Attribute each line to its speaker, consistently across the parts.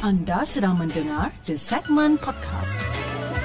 Speaker 1: Anda sedang mendengar The Segment Podcast.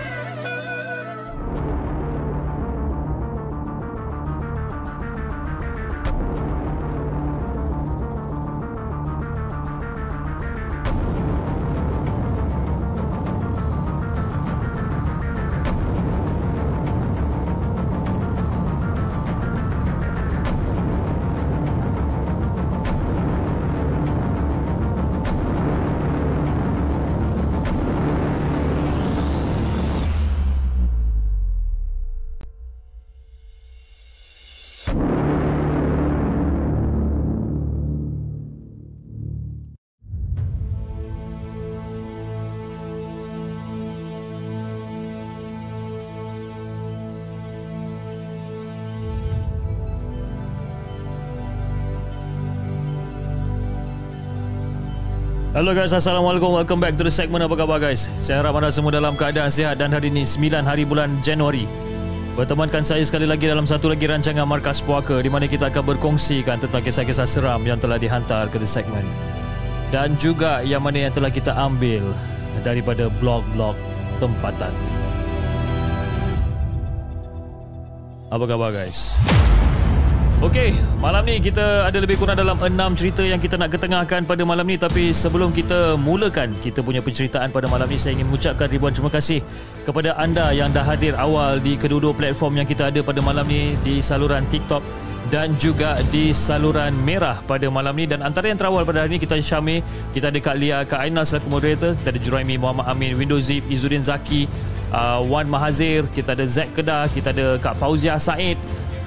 Speaker 2: Hello guys, Assalamualaikum. Welcome back to the segment. Apa khabar guys? Saya harap anda semua dalam keadaan sihat dan hari ini 9 hari bulan Januari. Bertemankan saya sekali lagi dalam satu lagi rancangan Markas Puaka di mana kita akan berkongsikan tentang kisah-kisah seram yang telah dihantar ke the segment. Dan juga yang mana yang telah kita ambil daripada blog-blog tempatan. Apa khabar guys? Okey, malam ni kita ada lebih kurang dalam 6 cerita yang kita nak ketengahkan pada malam ni. Tapi sebelum kita mulakan kita punya penceritaan pada malam ni, saya ingin mengucapkan ribuan terima kasih kepada anda yang dah hadir awal di kedua-dua platform yang kita ada pada malam ni, di saluran TikTok dan juga di saluran Merah pada malam ni. Dan antara yang terawal pada hari ni, kita ada Syamir, kita ada Kak Lia, Kak Ainal selaku moderator, kita ada Juraimi, Muhammad Amin, Windows Zip, Izzuddin Zaki, Wan Mahazir, kita ada Zack Kedah, kita ada Kak Fauziah Said,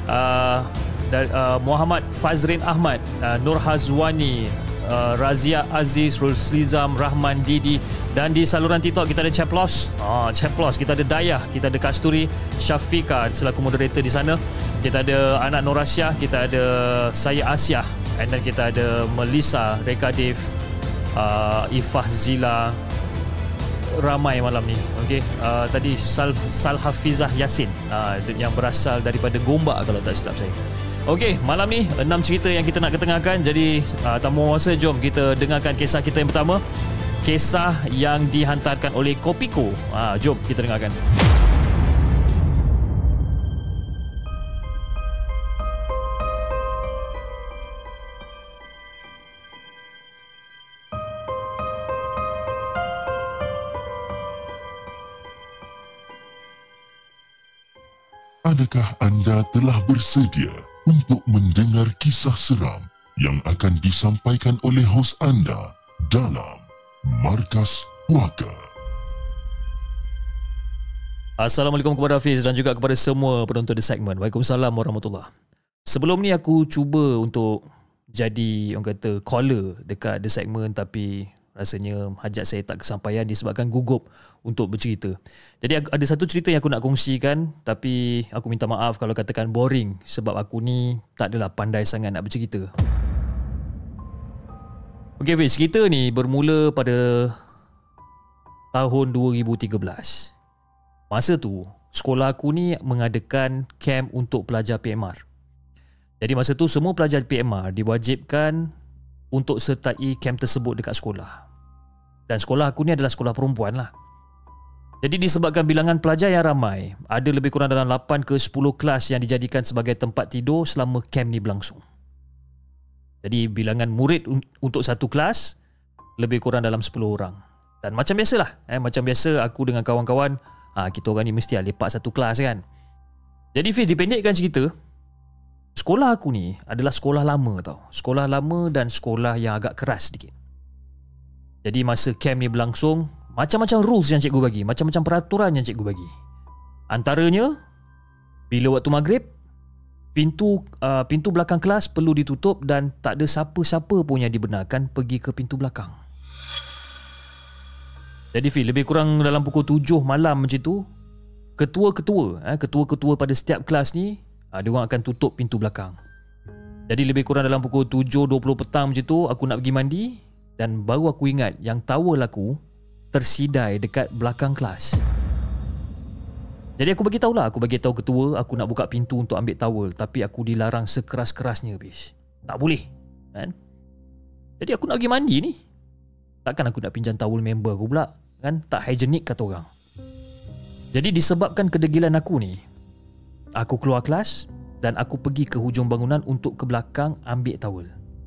Speaker 2: Muhammad Fazrin Ahmad, Nur Hazwani, Razia Aziz, Ruslizam, Rahman Didi. Dan di saluran TikTok kita ada Chaplos, kita ada Dayah, kita ada Kasturi, Syafika selaku moderator di sana. Kita ada anak Norasya, kita ada saya Asyah, and then kita ada Melissa, Reka Dev, Ifah Zila. Ramai malam ni. Okey, tadi Salhafizah Yasin yang berasal daripada Gombak kalau tak silap saya. Okey, malam ni 6 cerita yang kita nak ketengahkan. Jadi tanpa masa, jom kita dengarkan kisah kita yang pertama. Kisah yang dihantarkan oleh Kopiko. Jom kita dengarkan.
Speaker 3: Adakah anda telah bersedia untuk mendengar kisah seram yang akan disampaikan oleh hos anda dalam Markas Puaka?
Speaker 2: Assalamualaikum kepada Hafiz dan juga kepada semua penonton di segmen. Waalaikumsalam warahmatullahi. Sebelum ni aku cuba untuk jadi orang kata caller dekat the segment, tapi rasanya hajat saya tak kesampaian disebabkan gugup untuk bercerita. Jadi ada satu cerita yang aku nak kongsikan, tapi aku minta maaf kalau katakan boring sebab aku ni tak adalah pandai sangat nak bercerita. Okey Fiz, cerita ni bermula pada tahun 2013. Masa tu sekolah aku ni mengadakan camp untuk pelajar PMR. Jadi masa tu semua pelajar PMR diwajibkan untuk sertai camp tersebut dekat sekolah. Dan sekolah aku ni adalah sekolah perempuan lah. Jadi disebabkan bilangan pelajar yang ramai, ada lebih kurang dalam 8 ke 10 kelas yang dijadikan sebagai tempat tidur selama camp ni berlangsung. Jadi bilangan murid untuk satu kelas lebih kurang dalam 10 orang. Dan macam biasalah, macam biasa aku dengan kawan-kawan, kita orang ni mesti lepak satu kelas kan. Jadi Fiz, dipendekkan cerita, sekolah aku ni adalah sekolah lama tau. Sekolah lama dan sekolah yang agak keras sedikit. Jadi masa camp ni berlangsung, macam-macam rules yang cikgu bagi, macam-macam peraturan yang cikgu bagi. Antaranya, bila waktu maghrib, pintu belakang kelas perlu ditutup dan tak ada siapa-siapa pun yang dibenarkan pergi ke pintu belakang. Jadi Fil, lebih kurang dalam pukul 7 malam macam tu, ketua-ketua pada setiap kelas ni, diorang akan tutup pintu belakang. Jadi lebih kurang dalam pukul 7.20 petang macam tu, aku nak pergi mandi. Dan baru aku ingat yang towel aku tersidai dekat belakang kelas. Jadi aku bagi tahu ketua aku nak buka pintu untuk ambil towel, tapi aku dilarang sekeras-kerasnya, bish. Tak boleh, kan? Jadi aku nak pergi mandi ni. Takkan aku nak pinjam towel member aku pula, kan? Tak hygienik kata orang. Jadi disebabkan kedegilan aku ni, aku keluar kelas dan aku pergi ke hujung bangunan untuk ke belakang ambil towel.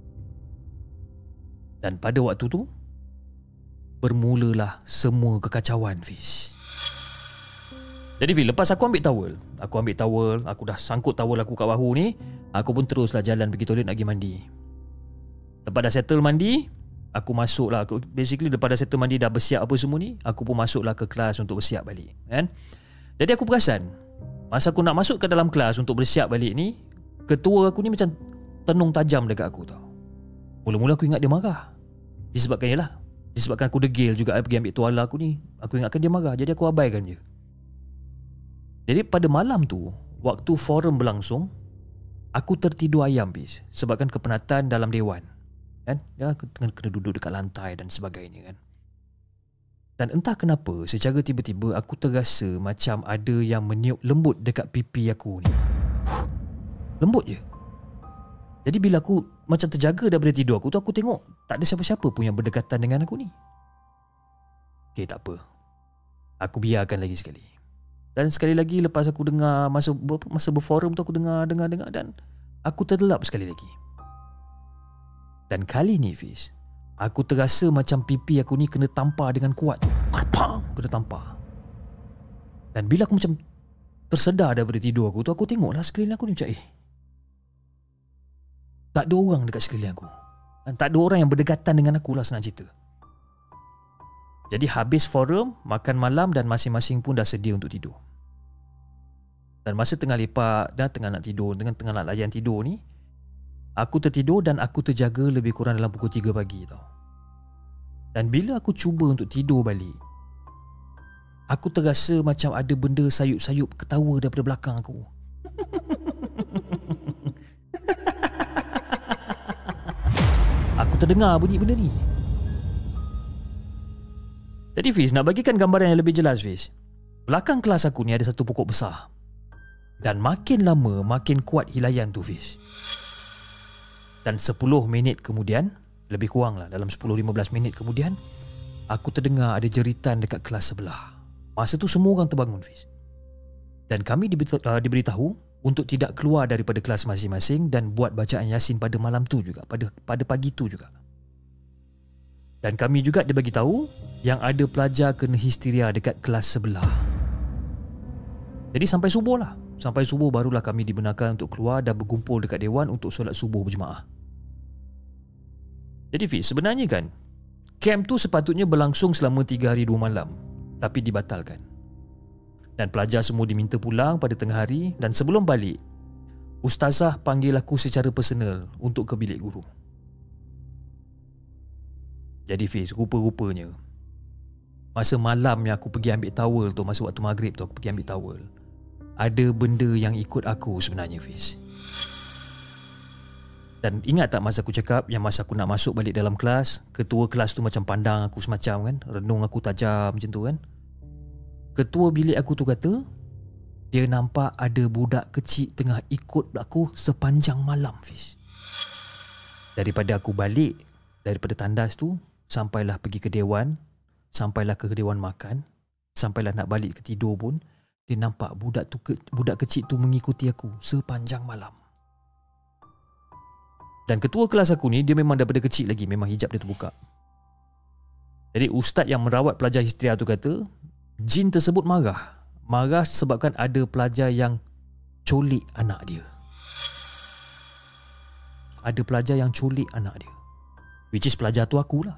Speaker 2: Dan pada waktu tu bermulalah semua kekacauan, Fiz. Jadi Fiz, lepas aku ambil towel, aku dah sangkut towel aku kat bahu ni, aku pun teruslah jalan pergi toilet nak pergi mandi. Lepas dah settle mandi, aku masuklah, basically lepas dah settle mandi dah bersiap apa semua ni, aku pun masuklah ke kelas untuk bersiap balik, kan? Jadi aku perasan masa aku nak masuk ke dalam kelas untuk bersiap balik ni, ketua aku ni macam tenung tajam dekat aku tau. Mula-mula aku ingat dia marah. Disebabkan aku degil juga pergi ambil tuala aku ni. Aku ingatkan dia marah, jadi aku abaikan je. Jadi pada malam tu, waktu forum berlangsung, aku tertidur ayam, bis, sebabkan kepenatan dalam dewan, kan? Ya, kena duduk dekat lantai dan sebagainya, kan? Dan entah kenapa, secara tiba-tiba aku terasa macam ada yang meniup lembut dekat pipi aku ni. Lembut je. Jadi bila aku macam terjaga daripada tidur aku tu, aku tengok tak ada siapa-siapa pun yang berdekatan dengan aku ni. Okay, tak apa. Aku biarkan lagi sekali. Dan sekali lagi lepas aku dengar masa berforum tu, aku dengar dan aku terlelap sekali lagi. Dan kali ni, Fiz, aku terasa macam pipi aku ni kena tampar dengan kuat. Kerpang! Kena tampar. Dan bila aku macam tersedar daripada tidur aku tu, aku tengoklah sekeliling aku ni macam tak ada orang dekat sekeliling aku. Dan tak ada orang yang berdekatan dengan aku lah, senang cerita. Jadi habis forum, makan malam dan masing-masing pun dah sedia untuk tidur. Dan masa tengah lepak dan tengah nak tidur, tengah nak layan tidur ni, aku tertidur dan aku terjaga lebih kurang dalam pukul 3 pagi tau. Dan bila aku cuba untuk tidur balik, aku terasa macam ada benda sayup-sayup ketawa daripada belakang aku. Aku terdengar bunyi benda ni. Jadi Fiz, nak bagikan gambaran yang lebih jelas, Fiz, belakang kelas aku ni ada satu pokok besar. Dan makin lama makin kuat hilayan tu, Fiz. Dan 10 minit kemudian, lebih kurang lah, dalam 10-15 minit kemudian, aku terdengar ada jeritan dekat kelas sebelah. Masa tu semua orang terbangun, Fiz. Dan kami diberitahu untuk tidak keluar daripada kelas masing-masing dan buat bacaan Yasin pada malam tu juga, pada pagi tu juga. Dan kami juga dibagi tahu yang ada pelajar kena histeria dekat kelas sebelah. Jadi sampai subuh lah. Sampai subuh barulah kami dibenarkan untuk keluar dan berkumpul dekat dewan untuk solat subuh berjemaah. Jadi Fiz, sebenarnya kan, camp tu sepatutnya berlangsung selama 3 hari 2 malam, tapi dibatalkan. Dan pelajar semua diminta pulang pada tengah hari. Dan sebelum balik, ustazah panggil aku secara personal untuk ke bilik guru. Jadi Fiz, rupa-rupanya masa malam yang aku pergi ambil towel tu, masa waktu maghrib tu aku pergi ambil towel, ada benda yang ikut aku sebenarnya, Fiz. Dan ingat tak masa aku cakap yang masa aku nak masuk balik dalam kelas, ketua kelas tu macam pandang aku semacam, kan, renung aku tajam macam tu, kan. Ketua bilik aku tu kata dia nampak ada budak kecil tengah ikut aku sepanjang malam, Fiz. Daripada aku balik daripada tandas tu, sampailah pergi ke dewan, sampailah ke dewan makan, sampailah nak balik ke tidur pun, dia nampak budak kecil tu mengikuti aku sepanjang malam. Dan ketua kelas aku ni, dia memang daripada kecil lagi memang hijab dia terbuka. Jadi ustaz yang merawat pelajar histeria tu kata jin tersebut marah sebabkan ada pelajar yang culik anak dia. Ada pelajar yang culik anak dia, which is pelajar tu akulah.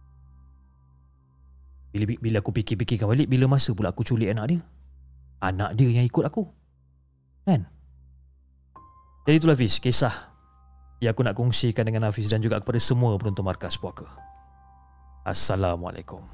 Speaker 2: Bila aku fikir-fikirkan balik, bila masa pula aku culik anak dia? Anak dia yang ikut aku, kan? Jadi itulah Hafiz, kisah yang aku nak kongsikan dengan Hafiz dan juga kepada semua penonton Markas Puaka. Assalamualaikum.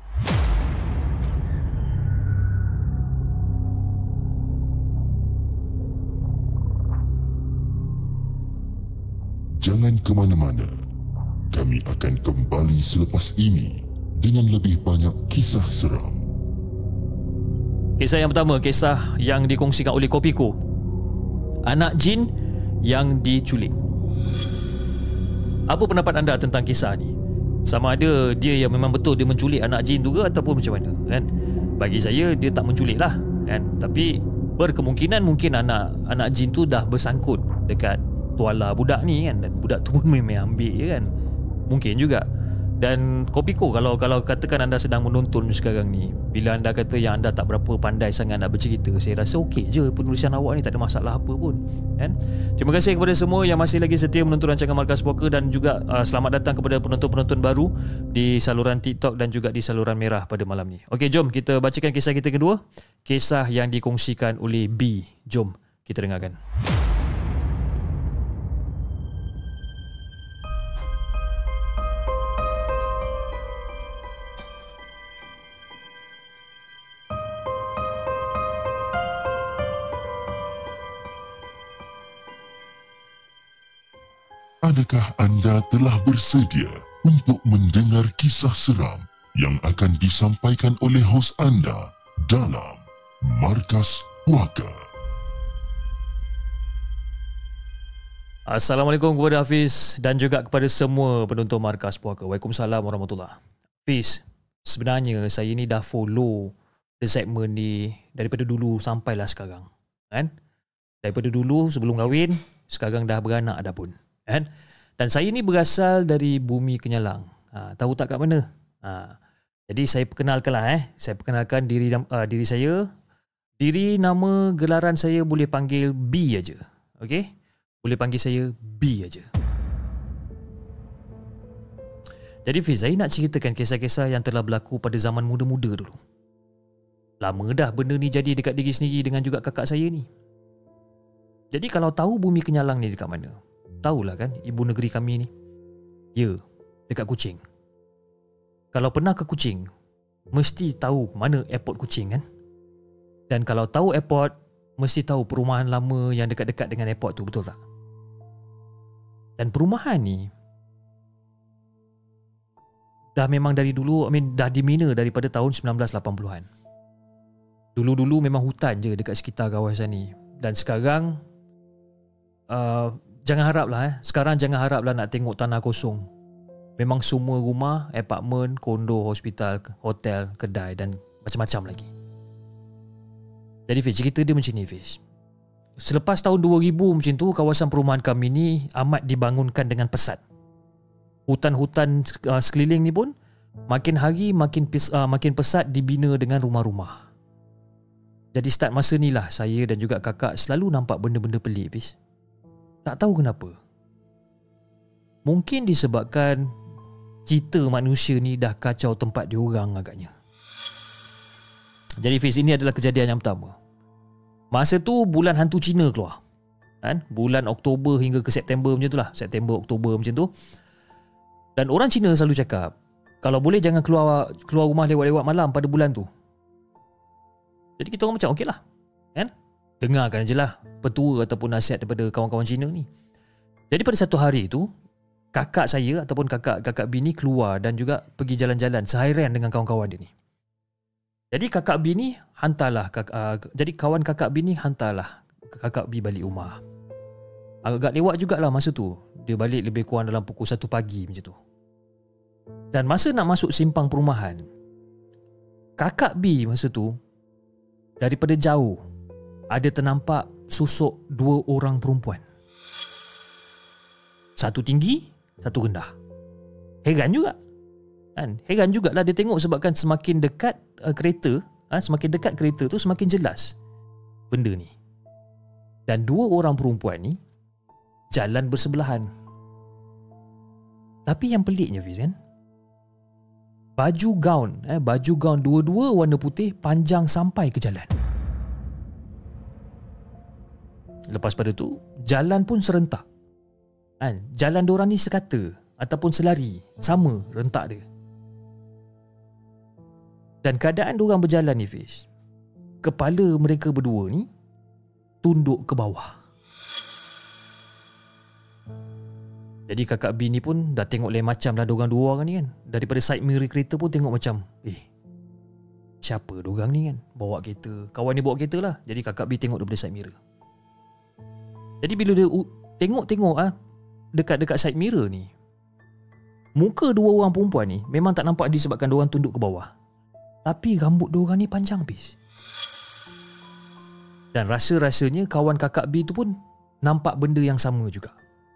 Speaker 3: Jangan ke mana-mana. Kami akan kembali selepas ini dengan lebih banyak kisah seram.
Speaker 2: Kisah yang pertama, kisah yang dikongsikan oleh Kopiko. Anak jin yang diculik. Apa pendapat anda tentang kisah ni? Sama ada dia yang memang betul dia menculik anak jin tu ke ataupun macam mana kan. Bagi saya dia tak menculik lah kan. Tapi berkemungkinan mungkin anak jin tu dah bersangkut dekat tuala budak ni kan, dan budak tu pun memang ambil je kan. Mungkin juga. Dan Kopiko, kalau katakan anda sedang menonton sekarang ni, bila anda kata yang anda tak berapa pandai sangat nak bercerita, saya rasa okey je penulisan awak ni, tak ada masalah apa pun kan. Terima kasih kepada semua yang masih lagi setia menonton rancangan Markas Puaka, dan juga selamat datang kepada penonton-penonton baru di saluran TikTok dan juga di saluran Merah pada malam ni. Okey, jom kita bacakan kisah kita kedua, kisah yang dikongsikan oleh B. Jom kita dengarkan.
Speaker 3: Adakah anda telah bersedia untuk mendengar kisah seram yang akan disampaikan oleh hos anda dalam Markas Puaka?
Speaker 2: Assalamualaikum kepada Hafiz dan juga kepada semua penonton Markas Puaka. Waalaikumsalam warahmatullahi. Hafiz, sebenarnya saya ni dah follow the segment ni daripada dulu sampailah sekarang. Kan? Daripada dulu sebelum kahwin, sekarang dah beranak dah pun. Kan? Dan saya ni berasal dari Bumi Kenyalang. Tahu tak kat mana? Jadi saya perkenalkanlah saya perkenalkan diri saya. Diri nama gelaran saya boleh panggil B aja. Okey? Boleh panggil saya B aja. Jadi Fiz, saya nak ceritakan kisah-kisah yang telah berlaku pada zaman muda-muda dulu. Lama dah benda ni jadi dekat diri sendiri dengan juga kakak saya ni. Jadi kalau tahu Bumi Kenyalang ni dekat mana? Tahulah kan ibu negeri kami ni. Ya, dekat Kuching. Kalau pernah ke Kuching, mesti tahu mana airport Kuching kan? Dan kalau tahu airport, mesti tahu perumahan lama yang dekat-dekat dengan airport tu, betul tak? Dan perumahan ni dah memang dari dulu, dah dibina daripada tahun 1980-an. Dulu-dulu memang hutan je dekat sekitar kawasan ni. Dan sekarang jangan haraplah sekarang jangan haraplah nak tengok tanah kosong. Memang semua rumah, apartmen, kondo, hospital, hotel, kedai dan macam-macam lagi. Jadi Fiz, cerita dia macam ni Fiz. Selepas tahun 2000 macam tu, kawasan perumahan kami ni amat dibangunkan dengan pesat. Hutan-hutan sekeliling ni pun makin hari makin pesat dibina dengan rumah-rumah. Jadi start masa ni lah saya dan juga kakak selalu nampak benda-benda pelik Fiz. Tak tahu kenapa. Mungkin disebabkan kita manusia ni dah kacau tempat diorang agaknya. Jadi Fiz, ini adalah kejadian yang pertama. Masa tu bulan hantu Cina keluar. Kan? Bulan Oktober hingga ke September macam tu lah. September, Oktober macam tu. Dan orang Cina selalu cakap, kalau boleh jangan keluar rumah lewat-lewat malam pada bulan tu. Jadi kita orang macam okey lah. Kan? Dengarkan je lah petua ataupun nasihat daripada kawan-kawan Cina ni. Jadi pada satu hari tu, kakak saya ataupun kakak bini keluar dan juga pergi jalan-jalan seharian dengan kawan-kawan dia ni. Jadi kakak bini hantarlah jadi kawan kakak bini hantarlah kakak B balik rumah. Agak lewat jugalah masa tu. Dia balik lebih kurang dalam pukul 1 pagi macam tu. Dan masa nak masuk simpang perumahan, kakak B masa tu daripada jauh ada ternampak susuk 2 orang perempuan. Satu tinggi, satu rendah. Heran juga. Kan? Heran jugalah dia tengok sebabkan semakin dekat kereta, semakin dekat kereta tu semakin jelas benda ni. Dan 2 orang perempuan ni jalan bersebelahan. Tapi yang peliknya Fiz kan, baju gaun dua-dua warna putih panjang sampai ke jalan. Lepas pada tu, jalan pun serentak. Jalan diorang ni sekata ataupun selari, sama rentak dia. Dan keadaan diorang berjalan ni Fiz, kepala mereka berdua ni tunduk ke bawah. Jadi kakak B ni pun dah tengok lain macam dah diorang 2 orang ni kan. Daripada side mirror kereta pun tengok macam, siapa diorang ni kan bawa kereta. Kawan ni bawa kereta lah. Jadi kakak B tengok daripada side mirror. Jadi bila dia tengok dekat side mirror ni, Muka dua orang perempuan ni memang tak nampak disebabkan diorang tunduk ke bawah. Tapi rambut diorang ni panjang bis. Dan rasa-rasanya kawan kakak B tu pun nampak benda yang sama juga.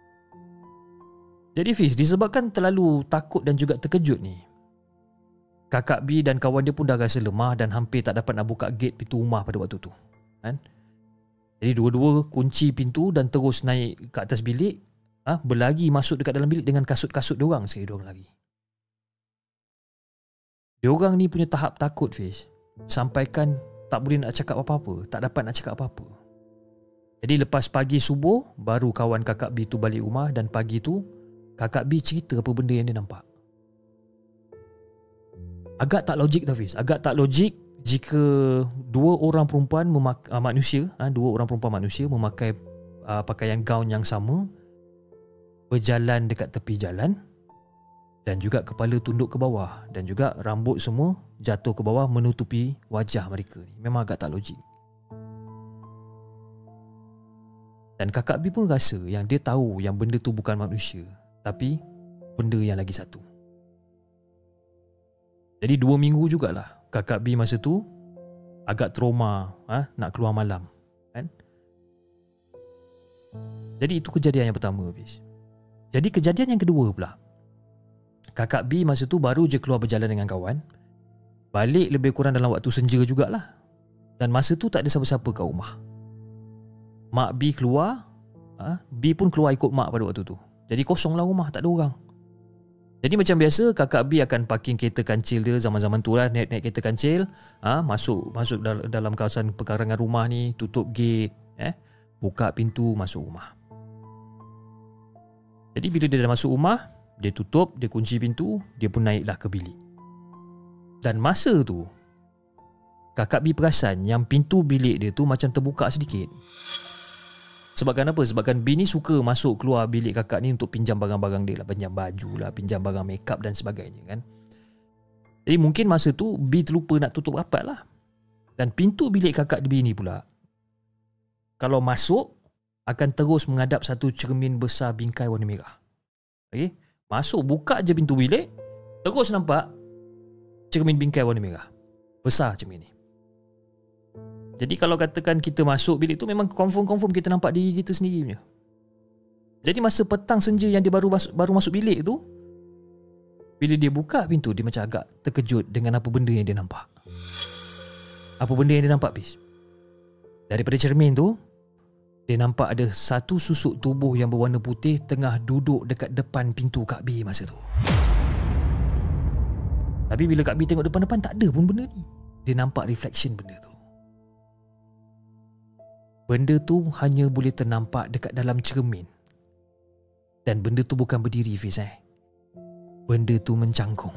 Speaker 2: Jadi Fiz, disebabkan terlalu takut dan juga terkejut ni, kakak B dan kawan dia pun dah rasa lemah dan hampir tak dapat nak buka gate pintu rumah pada waktu tu, kan? Jadi dua-dua kunci pintu dan terus naik ke atas bilik, berlari masuk dekat dalam bilik dengan kasut-kasut diorang sekali diorang lari. Diorang ni punya tahap takut Fiz, sampaikan tak boleh nak cakap apa-apa, tak dapat nak cakap apa-apa. Jadi lepas pagi subuh, baru kawan kakak B tu balik rumah dan pagi tu kakak B cerita apa benda yang dia nampak. Agak tak logik tau Fiz, agak tak logik jika dua orang perempuan manusia memakai pakaian gaun yang sama, berjalan dekat tepi jalan dan juga kepala tunduk ke bawah dan juga rambut semua jatuh ke bawah menutupi wajah mereka ni. Memang agak tak logik. Dan kakak B pun rasa yang dia tahu yang benda tu bukan manusia, tapi benda yang lagi satu. Jadi 2 minggu jugalah kakak B masa tu agak trauma nak keluar malam, kan? Jadi itu kejadian yang pertama bis. Jadi kejadian yang kedua pula, kakak B masa tu baru je keluar berjalan dengan kawan, balik lebih kurang dalam waktu senja jugalah. Dan masa tu tak ada siapa-siapa kat rumah. Mak B keluar, B pun keluar ikut mak pada waktu tu. Jadi kosonglah rumah, tak ada orang. Jadi macam biasa kakak B akan parking kereta kancil dia zaman-zaman tu lah, naik kereta kancil, masuk dalam kawasan pekarangan rumah ni, tutup gate, buka pintu, masuk rumah. Jadi bila dia dah masuk rumah, dia tutup, dia kunci pintu, dia pun naiklah ke bilik. Dan masa tu kakak B perasan yang pintu bilik dia tu macam terbuka sedikit. Sebabkan apa? Sebabkan B ni suka masuk keluar bilik kakak ni untuk pinjam barang-barang dia lah, pinjam baju lah, pinjam barang makeup dan sebagainya, kan. Jadi mungkin masa tu B terlupa nak tutup rapat lah. Dan pintu bilik kakak B ni pula, kalau masuk akan terus menghadap satu cermin besar bingkai warna merah. Okay? Masuk, buka je pintu bilik, terus nampak cermin bingkai warna merah. Besar cermin ni. Jadi kalau katakan kita masuk bilik tu, memang confirm kita nampak diri kita sendiri punya. Jadi masa petang senja yang dia baru masuk bilik tu, bila dia buka pintu, dia macam agak terkejut dengan apa benda yang dia nampak. Apa benda yang dia nampak, Bis? Daripada cermin tu, dia nampak ada satu susuk tubuh yang berwarna putih tengah duduk dekat depan pintu Kak B masa tu. Tapi bila Kak B tengok depan-depan, tak ada pun benda ni. Dia nampak reflection benda tu. Benda tu hanya boleh ternampak dekat dalam cermin. Dan benda tu bukan berdiri, Fiz. Benda tu mencangkung.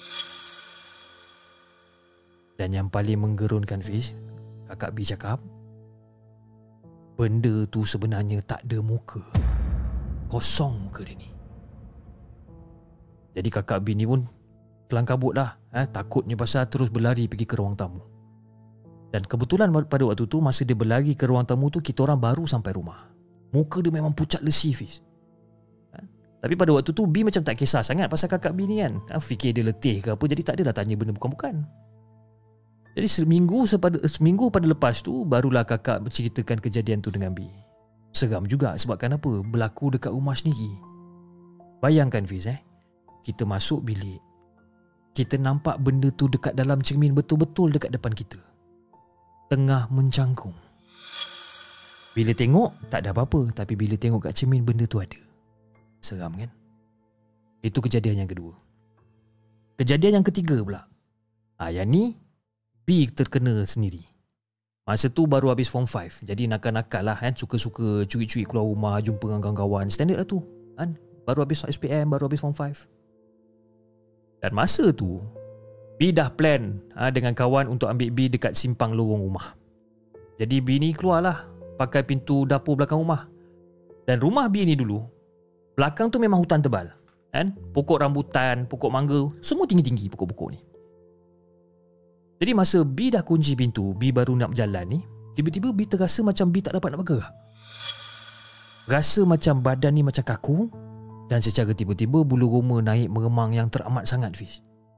Speaker 2: Dan yang paling menggerunkan, Fiz, kakak B cakap, benda tu sebenarnya tak ada muka. Kosong muka dia ni. Jadi kakak B ni pun kelang kabut lah. Takutnya pasal terus berlari pergi ke ruang tamu. Dan kebetulan pada waktu tu, masa dia berlari ke ruang tamu tu, kita orang baru sampai rumah. Muka dia memang pucat lesi, Fiz. Tapi pada waktu tu B macam tak kisah sangat pasal kakak B ni kan. Fikir dia letih ke apa, jadi tak adalah tanya benda bukan-bukan. Jadi seminggu pada lepas tu, barulah kakak berceritakan kejadian tu dengan B. Seram juga sebabkan apa? Berlaku dekat rumah sendiri. Bayangkan, Fiz, kita masuk bilik, kita nampak benda tu dekat dalam cermin, betul-betul dekat depan kita, tengah mencangkung. Bila tengok tak ada apa-apa, tapi bila tengok kat cermin, benda tu ada. Seram kan? Itu kejadian yang kedua. Kejadian yang ketiga pula, yang ni B terkena sendiri. Masa tu baru habis form 5, jadi nakal-nakal lah kan, suka-suka curi-curi keluar rumah, jumpa dengan kawan-kawan. Standard lah tu kan? Baru habis SPM, baru habis form 5. Dan masa tu B dah plan dengan kawan untuk ambil B dekat simpang lorong rumah. Jadi B ni keluarlah pakai pintu dapur belakang rumah. Dan rumah B ni dulu, belakang tu memang hutan tebal, kan? Pokok rambutan, pokok mangga, semua tinggi-tinggi pokok-pokok ni. Jadi masa B dah kunci pintu, B baru nak berjalan ni, tiba-tiba B terasa macam B tak dapat nak bergerak. Rasa macam badan ni macam kaku Dan secara tiba-tiba bulu roma naik meremang yang teramat sangat, Fiz.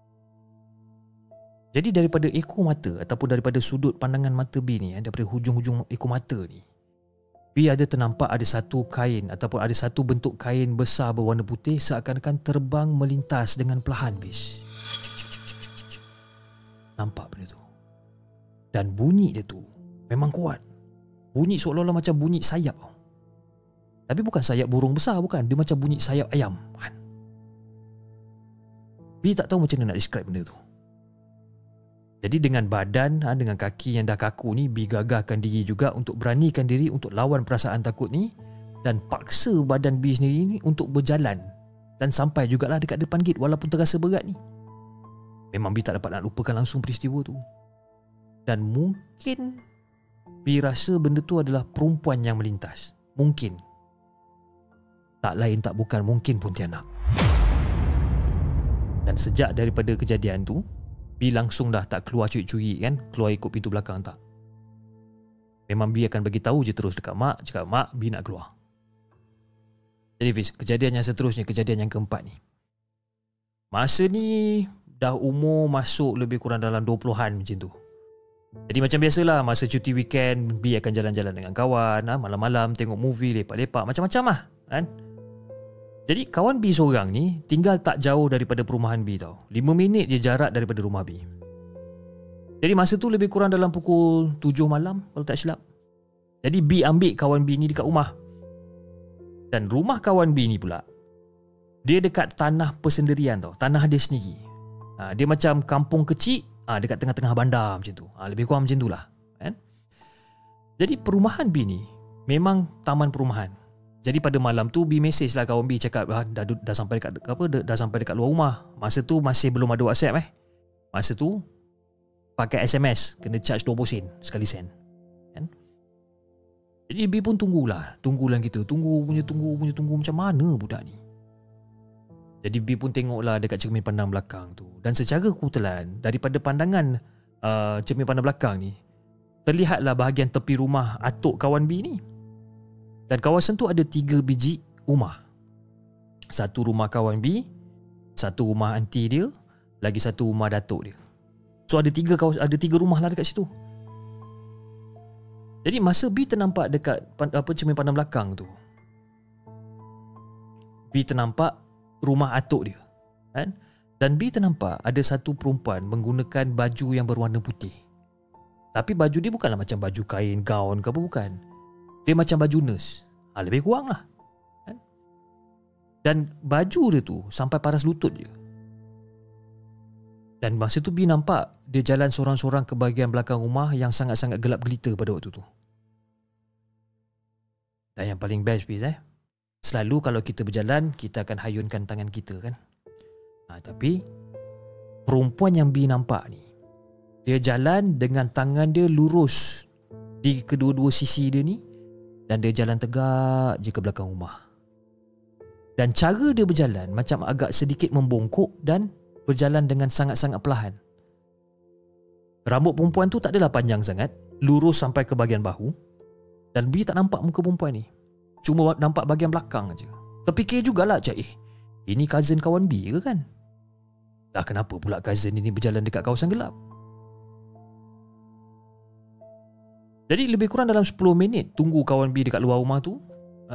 Speaker 2: Jadi daripada ekor mata ataupun daripada sudut pandangan mata B ni, daripada hujung-hujung ekor mata ni, B ada ternampak ada satu kain ataupun ada satu bentuk kain besar berwarna putih seakan-akan terbang melintas dengan perlahan, Fiz. Nampak benda tu. Dan bunyi dia tu memang kuat. Bunyi seolah-olah macam bunyi sayap. Tapi bukan sayap burung besar, bukan. Dia macam bunyi sayap ayam. B tak tahu macam mana nak describe benda tu. Jadi dengan badan, dengan kaki yang dah kaku ni, B gagahkan diri juga untuk beranikan diri untuk lawan perasaan takut ni dan paksa badan B sendiri ni untuk berjalan dan sampai jugalah dekat depan gate walaupun terasa berat ni. Memang B tak dapat nak lupakan langsung peristiwa tu. Dan mungkin B rasa benda tu adalah perempuan yang melintas. Mungkin. Tak lain tak bukan mungkin Pontianak. Dan sejak daripada kejadian tu, B langsung dah tak keluar curi-curi kan, keluar ikut pintu belakang tak. Memang B akan bagi tahu je terus dekat mak, cakap mak B nak keluar. Jadi Fiz, kejadian yang seterusnya, kejadian yang keempat ni. Masa ni dah umur masuk lebih kurang dalam 20-an macam tu. Jadi macam biasalah, masa cuti weekend B akan jalan-jalan dengan kawan, malam-malam tengok movie, lepak-lepak, macam-macam lah kan. Jadi kawan B seorang ni tinggal tak jauh daripada perumahan B tau. 5 minit je jarak daripada rumah B. Jadi masa tu lebih kurang dalam pukul 7 malam kalau tak silap. Jadi B ambil kawan B ni dekat rumah. Dan rumah kawan B ni pula, dia dekat tanah persendirian tau. Tanah dia sendiri. Dia macam kampung kecil, dekat tengah-tengah bandar macam tu. Lebih kurang macam tu lah kan? Jadi perumahan B ni memang taman perumahan. Jadi pada malam tu B message lah kawan B, cakap dah sampai dekat dah sampai dekat luar rumah. Masa tu masih belum ada WhatsApp Masa tu pakai SMS, kena charge 20 sen sekali sen kan? Jadi B pun tunggulah kita. Tunggu macam mana budak ni. Jadi B pun tengoklah dekat cermin pandang belakang tu. Dan secara kebetulan daripada pandangan cermin pandang belakang ni, terlihatlah bahagian tepi rumah atuk kawan B ni. Dan kawasan tu ada 3 biji rumah. Satu rumah kawan B, satu rumah aunty dia, lagi satu rumah datuk dia. So ada 3 rumah lah dekat situ. Jadi masa B ternampak dekat cermin pandang belakang tu, B ternampak rumah atuk dia kan? Dan B ternampak ada satu perempuan menggunakan baju yang berwarna putih. Tapi baju dia bukanlah macam baju kain, gaun ke apa, bukan. Dia macam baju nurse. Lebih kurang lah kan? Dan baju dia tu sampai paras lutut je. Dan masa tu B nampak dia jalan sorang-sorang ke bahagian belakang rumah yang sangat-sangat gelap gelita pada waktu tu. Dan yang paling best Fiz, selalu kalau kita berjalan, kita akan hayunkan tangan kita kan. Tapi perempuan yang B nampak ni, dia jalan dengan tangan dia lurus di kedua-dua sisi dia ni. Dan dia jalan tegak je ke belakang rumah. Dan cara dia berjalan macam agak sedikit membongkok dan berjalan dengan sangat-sangat perlahan. Rambut perempuan tu tak adalah panjang sangat, lurus sampai ke bahagian bahu. Dan B tak nampak muka perempuan ni, cuma nampak bahagian belakang aja. Terfikir jugalah, ini cousin kawan B ke kan? Kenapa pula cousin ini berjalan dekat kawasan gelap? Jadi lebih kurang dalam 10 minit tunggu kawan B dekat luar rumah tu,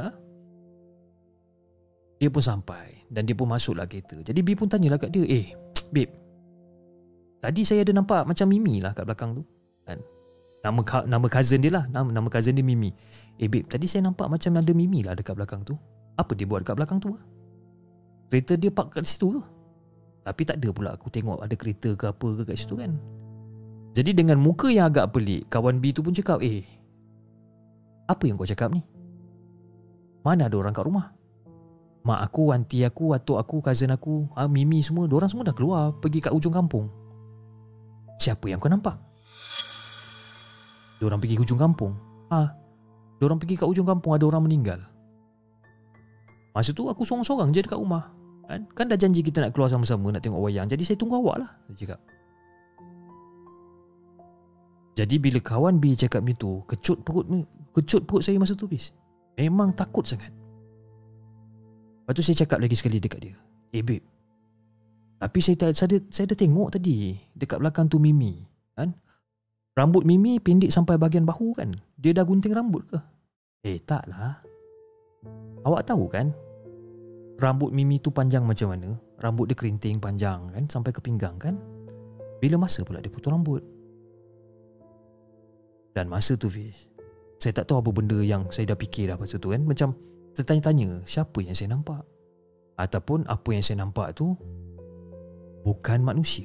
Speaker 2: dia pun sampai dan dia pun masuklah kereta. Jadi B pun tanyalah kat dia, babe, tadi saya ada nampak macam Mimi lah kat belakang tu kan? Nama cousin dia lah, nama cousin dia Mimi. Babe, tadi saya nampak macam ada Mimi lah dekat belakang tu. Apa dia buat dekat belakang tu? Kereta dia park kat situ ke? Tapi tak ada pula aku tengok ada kereta ke apa ke kat situ kan. Jadi dengan muka yang agak pelik, kawan B tu pun cakap, apa yang kau cakap ni? Mana ada orang kat rumah? Mak aku, aunty aku, atuk aku, cousin aku, Mimi semua, diorang semua dah keluar pergi kat ujung kampung. Siapa yang kau nampak? Diorang pergi ke ujung kampung. Diorang pergi kat ujung kampung, ada orang meninggal. Masa tu aku sorang-sorang je dekat rumah. Kan dah janji kita nak keluar sama-sama nak tengok wayang. Jadi saya tunggu awak lah, dia cakap. Jadi bila kawan B cakap macam tu, kecut perut saya masa tu, bis. Memang takut sangat. Lepas tu saya cakap lagi sekali dekat dia, babe, tapi saya dah tengok tadi dekat belakang tu Mimi kan, rambut Mimi pendek sampai bahagian bahu kan, dia dah gunting rambut ke? Taklah, awak tahu kan rambut Mimi tu panjang macam mana? Rambut dia kerinting panjang kan, sampai ke pinggang kan. Bila masa pula dia potong rambut? Dan masa tu Fiz, saya tak tahu apa benda yang saya dah fikir dah pasal tu kan. Macam tertanya-tanya, siapa yang saya nampak? Ataupun apa yang saya nampak tu bukan manusia.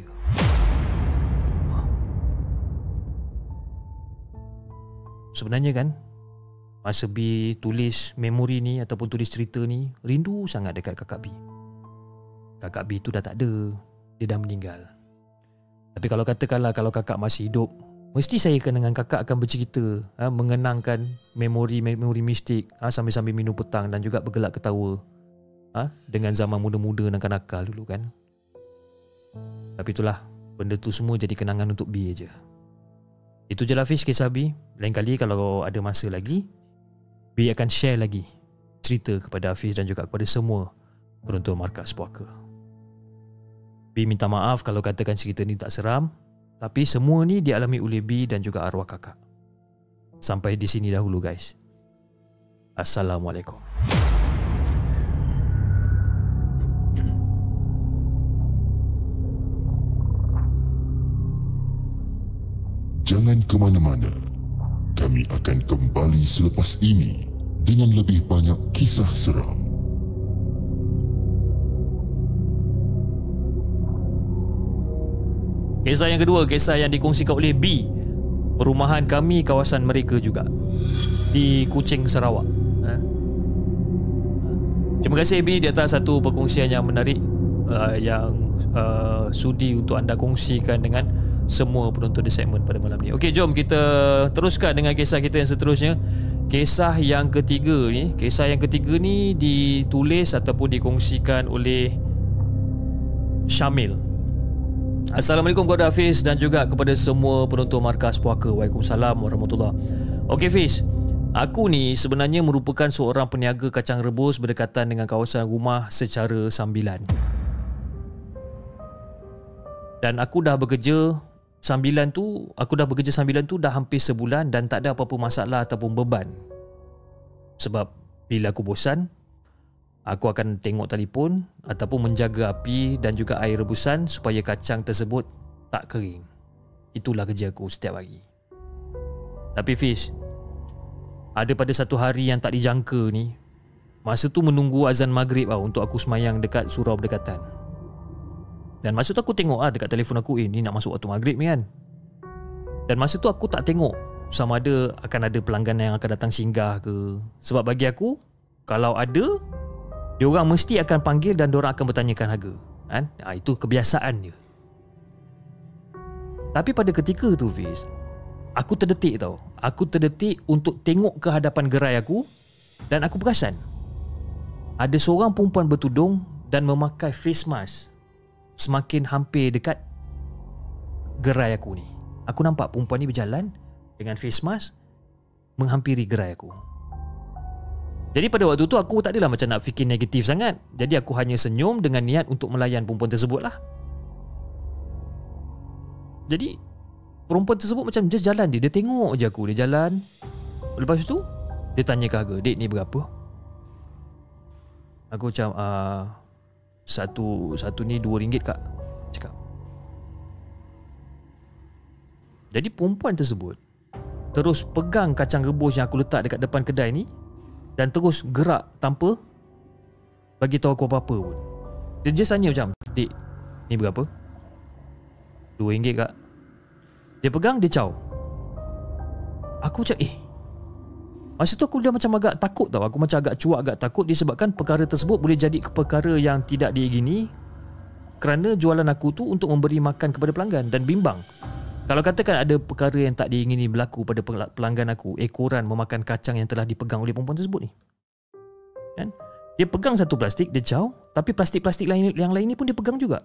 Speaker 2: Sebenarnya kan, masa B tulis memori ni ataupun tulis cerita ni, rindu sangat dekat kakak B. Kakak B tu dah tak ada, dia dah meninggal. Tapi kalau katakanlah kalau kakak masih hidup, mesti saya dengan kakak akan bercerita, mengenangkan memori-memori mistik, sambil-sambil minum petang dan juga bergelak ketawa, dengan zaman muda-muda dan nakal dulu kan. Tapi itulah, benda tu semua jadi kenangan untuk B je. Itu je lah Fiz kisah B. Lain kali kalau ada masa lagi, B akan share lagi cerita kepada Hafiz dan juga kepada semua penonton Markas Puaka. B minta maaf kalau katakan cerita ni tak seram, tapi semua ni dialami oleh B dan juga arwah kakak. Sampai di sini dahulu guys. Assalamualaikum.
Speaker 3: Jangan ke mana-mana. Kami akan kembali selepas ini dengan lebih banyak kisah seram.
Speaker 2: Kisah yang kedua, kisah yang dikongsikan oleh B. Perumahan kami, kawasan mereka juga, di Kuching, Sarawak. Terima kasih B di atas satu perkongsian yang menarik, yang sudi untuk anda kongsikan dengan semua penonton di segmen pada malam ni. Okey, jom kita teruskan dengan kisah kita yang seterusnya. Kisah yang ketiga ni ditulis ataupun dikongsikan oleh Syamil. Assalamualaikum kepada Hafiz dan juga kepada semua penonton Markas Puaka. Waalaikumsalam warahmatullahi. Okey Fiz, aku ni sebenarnya merupakan seorang peniaga kacang rebus berdekatan dengan kawasan rumah secara sambilan. Dan aku dah bekerja sambilan tu dah hampir sebulan dan tak ada apa-apa masalah ataupun beban. Sebab bila aku bosan, aku akan tengok telefon ataupun menjaga api dan juga air rebusan supaya kacang tersebut tak kering. Itulah kerja aku setiap hari. Tapi Fiz, ada pada satu hari yang tak dijangka ni, masa tu menunggu azan maghrib untuk aku semayang dekat surau berdekatan. Dan masa tu aku tengok dekat telefon aku, ni nak masuk waktu maghrib ni kan. Dan masa tu aku tak tengok sama ada akan ada pelanggan yang akan datang singgah ke. Sebab bagi aku, kalau ada, diorang mesti akan panggil dan diorang akan bertanyakan harga kan? Itu kebiasaan dia. Tapi pada ketika tu Fiz, aku terdetik tau. Aku terdetik untuk tengok ke hadapan gerai aku. Dan aku perasan ada seorang perempuan bertudung dan memakai face mask semakin hampir dekat gerai aku ni. Aku nampak perempuan ni berjalan dengan face mask menghampiri gerai aku. Jadi pada waktu tu aku tak adalah macam nak fikir negatif sangat. Jadi aku hanya senyum dengan niat untuk melayan perempuan tersebut lah. Jadi perempuan tersebut macam dia jalan dia tengok je aku, dia jalan. Lepas tu dia tanya ke harga, "Dek, ni berapa?" Aku macam Satu ni RM2 kak, cakap. Jadi perempuan tersebut terus pegang kacang rebus yang aku letak dekat depan kedai ni dan terus gerak tanpa bagi tahu aku apa-apa pun. Dia just tanya macam, "Dek, ni berapa?" RM2 kak. Dia pegang, dia caw. Aku macam masa tu aku dah macam agak takut tau. Aku macam agak cuak, agak takut disebabkan perkara tersebut boleh jadi perkara yang tidak diingini kerana jualan aku tu untuk memberi makan kepada pelanggan. Dan bimbang kalau katakan ada perkara yang tak diingini berlaku pada pelanggan aku, ekoran memakan kacang yang telah dipegang oleh perempuan tersebut ni kan? Dia pegang satu plastik, dia caw, tapi plastik-plastik lain yang lain ni pun dia pegang juga.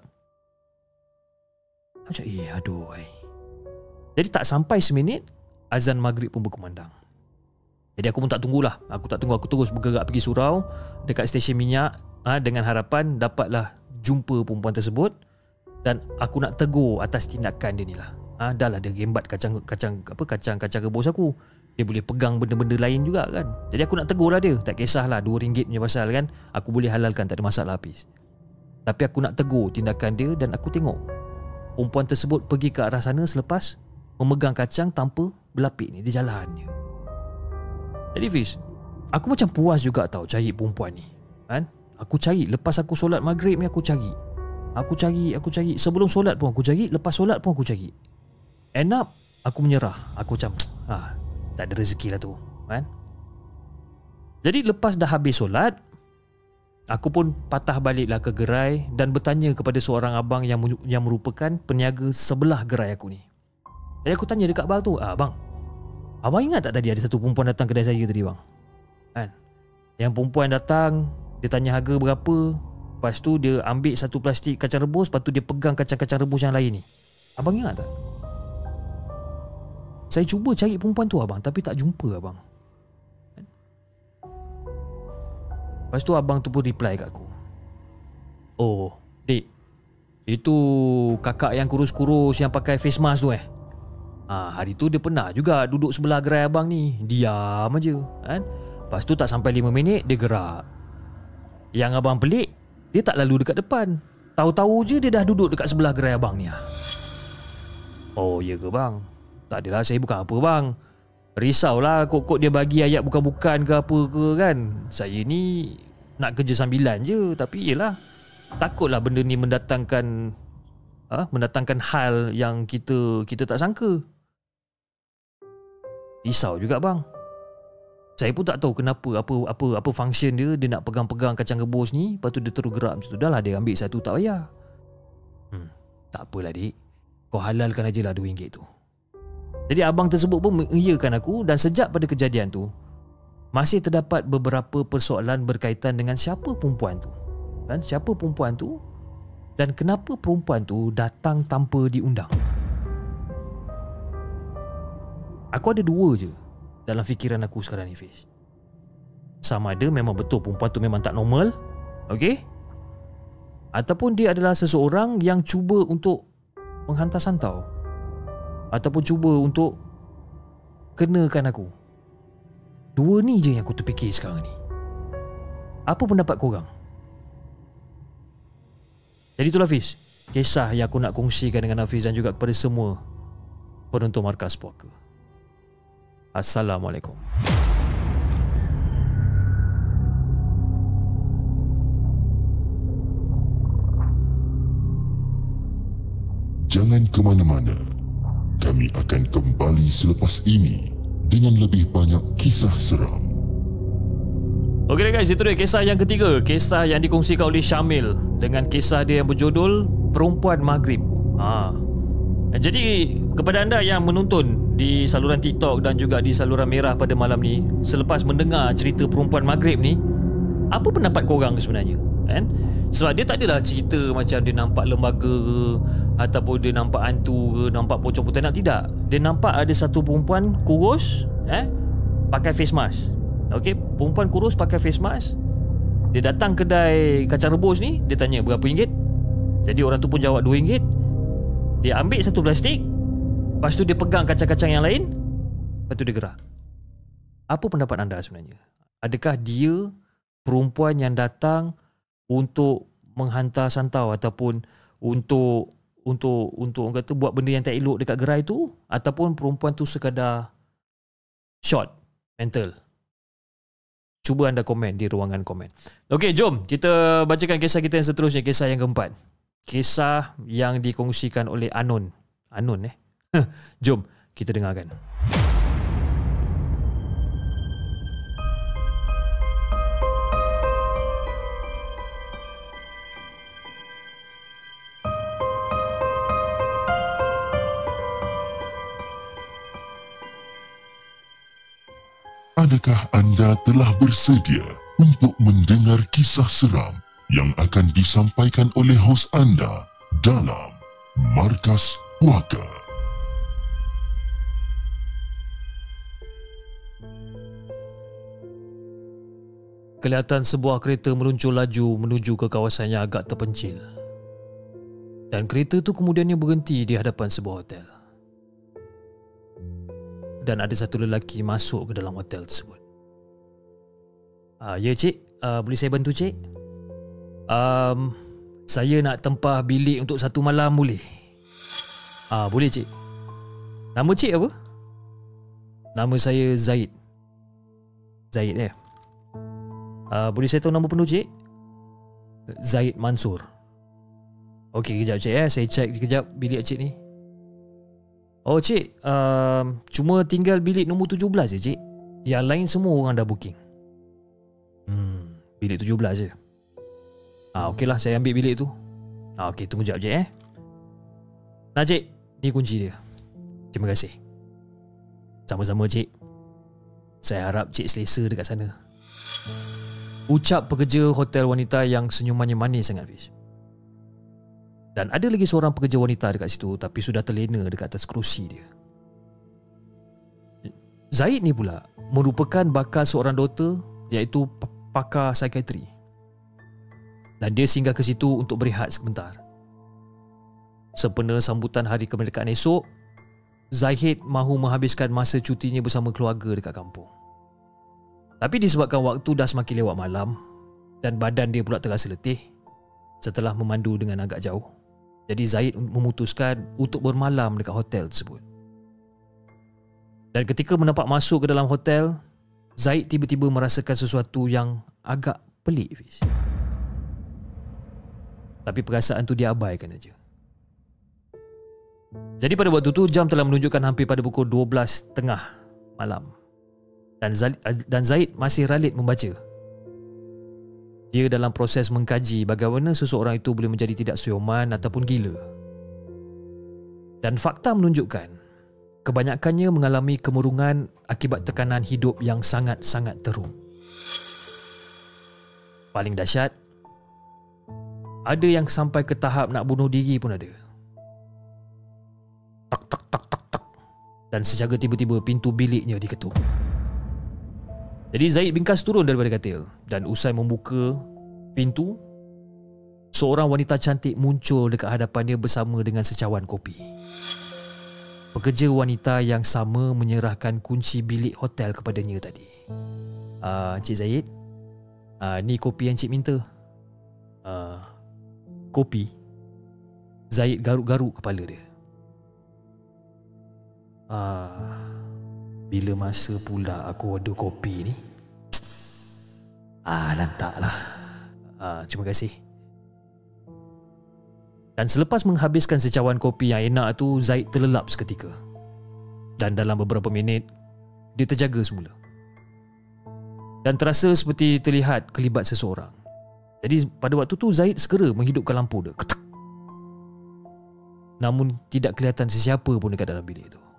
Speaker 2: Macam aduh. Jadi tak sampai seminit azan maghrib pun berkumandang. Jadi aku pun tak tunggulah. Aku tak tunggu, aku terus bergerak pergi surau dekat stesen minyak dengan harapan dapatlah jumpa perempuan tersebut dan aku nak tegur atas tindakan dia ni lah. Dah lah dia gembat kacang rebus aku. Dia boleh pegang benda-benda lain juga kan. Jadi aku nak tegur lah dia. Tak kisahlah RM2 punya pasal kan. Aku boleh halalkan, tak ada masalah habis. Tapi aku nak tegur tindakan dia dan aku tengok perempuan tersebut pergi ke arah sana selepas memegang kacang tanpa berlapik ni. Dia jalan je. Jadi Fiz, aku macam puas juga tau cari perempuan ni kan. Aku cari, lepas aku solat maghrib ni aku cari. Aku cari. Sebelum solat pun aku cari, lepas solat pun aku cari. End up, aku menyerah. Aku macam, tak ada rezeki lah tu kan. Jadi lepas dah habis solat, aku pun patah baliklah ke gerai dan bertanya kepada seorang abang yang merupakan peniaga sebelah gerai aku ni. Jadi aku tanya dekat abang tu, bang, abang ingat tak tadi ada satu perempuan datang kedai saya tadi bang? Kan? Yang perempuan datang, dia tanya harga berapa, lepas tu dia ambil satu plastik kacang rebus, lepas tu dia pegang kacang-kacang rebus yang lain ni. Abang ingat tak? Saya cuba cari perempuan tu abang, tapi tak jumpa abang. Lepas tu abang tu pun reply kat aku. Oh, Dik, itu kakak yang kurus-kurus yang pakai face mask tu hari tu dia pernah juga duduk sebelah gerai abang ni. Diam aja kan. Lepas tu tak sampai 5 minit dia gerak. Yang abang pelik, dia tak lalu dekat depan. Tahu-tahu je dia dah duduk dekat sebelah gerai abang ni. Oh, ya ke bang? Tak adalah, saya bukan apa bang. Risaulah kok dia bagi ayat bukan-bukan ke apa ke kan. Saya ni nak kerja sambilan je. Tapi yelah, takutlah benda ni mendatangkan hal yang kita tak sangka. Risau juga bang. Saya pun tak tahu kenapa, apa function dia nak pegang-pegang kacang rebus ni, lepas tu dia terus gerak macam tu. Dah lah dia ambil satu, tak payah. Tak apalah dik, kau halalkan aje lah RM2 tu. Jadi abang tersebut pun mengiyakan aku dan sejak pada kejadian tu masih terdapat beberapa persoalan berkaitan dengan siapa perempuan tu. Dan siapa perempuan tu dan kenapa perempuan tu datang tanpa diundang. Aku ada dua je dalam fikiran aku sekarang ni Fiz. Sama ada memang betul perempuan tu memang tak normal, okey? Ataupun dia adalah seseorang yang cuba untuk menghantar santau ataupun cuba untuk kenakan aku. Dua ni je yang aku terfikir sekarang ni. Apa pendapat korang? Jadi itulah Hafiz, kisah yang aku nak kongsikan dengan Hafiz dan juga kepada semua penonton Markas Puaka. Assalamualaikum.
Speaker 3: Jangan ke mana-mana. Kami akan kembali selepas ini dengan lebih banyak kisah seram.
Speaker 2: Okey guys, itu dia kisah yang ketiga. Kisah yang dikongsikan oleh Syamil dengan kisah dia yang berjudul Perempuan Maghrib. Jadi kepada anda yang menonton di saluran TikTok dan juga di saluran Merah pada malam ni, selepas mendengar cerita Perempuan Maghrib ni, apa pendapat korang sebenarnya? Kan? Sebab dia tak adalah cerita macam dia nampak lembaga ke, ataupun dia nampak hantu ke, nampak pocong putih, nak tidak. Dia nampak ada satu perempuan kurus pakai face mask. Okey, perempuan kurus pakai face mask. Dia datang kedai kacang rebus ni, dia tanya berapa ringgit. Jadi orang tu pun jawab RM2. Dia ambil satu plastik, lepas tu dia pegang kacang-kacang yang lain, lepas tu dia gerak. Apa pendapat anda sebenarnya? Adakah dia perempuan yang datang untuk menghantar santau ataupun untuk orang kata buat benda yang tak elok dekat gerai tu, ataupun perempuan tu sekadar short mental? Cuba anda komen di ruangan komen. Okey, jom kita bacakan kisah kita yang seterusnya, kisah yang keempat. Kisah yang dikongsikan oleh Anon. Jom kita dengarkan.
Speaker 3: Adakah anda telah bersedia untuk mendengar kisah seram yang akan disampaikan oleh hos anda dalam Markas Puaka?
Speaker 2: kelihatan sebuah kereta meluncur laju menuju ke kawasan yang agak terpencil. Dan kereta tu kemudiannya berhenti di hadapan sebuah hotel. Dan ada satu lelaki masuk ke dalam hotel tersebut. Ya cik, boleh saya bantu cik? Saya nak tempah bilik untuk 1 malam boleh? Boleh cik. Nama cik apa? Nama saya Zaid. Zaid boleh saya tahu nama penuh cik? Zaid Mansur. Okey, kejap cik saya check kejap bilik cik ni. Oh cik, cuma tinggal bilik nombor 17 je cik. Yang lain semua orang dah booking. Bilik 17 je. Okeylah, saya ambil bilik tu. Okey, tunggu jap cik Nah cik, ni kunci dia. Terima kasih. Sama-sama cik. Saya harap cik selesa dekat sana. Ucap pekerja hotel wanita yang senyumannya manis sangat, Fish. Dan ada lagi seorang pekerja wanita dekat situ, tapi sudah terlena dekat atas kerusi dia. Zaid ni pula merupakan bakal seorang doktor, iaitu pakar psikiatri. Dan dia singgah ke situ untuk berehat sebentar. Sempena sambutan hari kemerdekaan esok, Zahid mahu menghabiskan masa cutinya bersama keluarga dekat kampung. Tapi disebabkan waktu dah semakin lewat malam dan badan dia pula terasa letih setelah memandu dengan agak jauh, jadi Zahid memutuskan untuk bermalam dekat hotel tersebut. Dan ketika menempat masuk ke dalam hotel, Zahid tiba-tiba merasakan sesuatu yang agak pelik, Fiz. Tapi perasaan tu dia abaikan aja. Jadi pada waktu tu jam telah menunjukkan hampir pada pukul 12.30 malam. Dan Zaid masih ralit membaca. Dia dalam proses mengkaji bagaimana seseorang itu boleh menjadi tidak sioman ataupun gila. Dan fakta menunjukkan kebanyakannya mengalami kemurungan akibat tekanan hidup yang sangat-sangat teruk. Paling dahsyat, ada yang sampai ke tahap nak bunuh diri pun ada. Tak tak tak tak tak. Dan secara tiba-tiba pintu biliknya diketuk. Jadi Zaid bingkas turun daripada katil dan usai membuka pintu, seorang wanita cantik muncul dekat hadapannya bersama dengan secawan kopi. Pekerja wanita yang sama menyerahkan kunci bilik hotel kepadanya tadi. Cik Zaid, ni kopi yang cik minta. Kopi? Zaid garuk-garuk kepala dia. Bila masa pula aku order kopi ni? Lantaklah. Terima kasih. Dan selepas menghabiskan secawan kopi yang enak tu, Zaid terlelap seketika. Dan dalam beberapa minit, dia terjaga semula. Dan terasa seperti terlihat kelibat seseorang. Jadi pada waktu tu Zaid segera menghidupkan lampu dia. Ketak. Namun tidak kelihatan sesiapa pun dekat dalam bilik tu.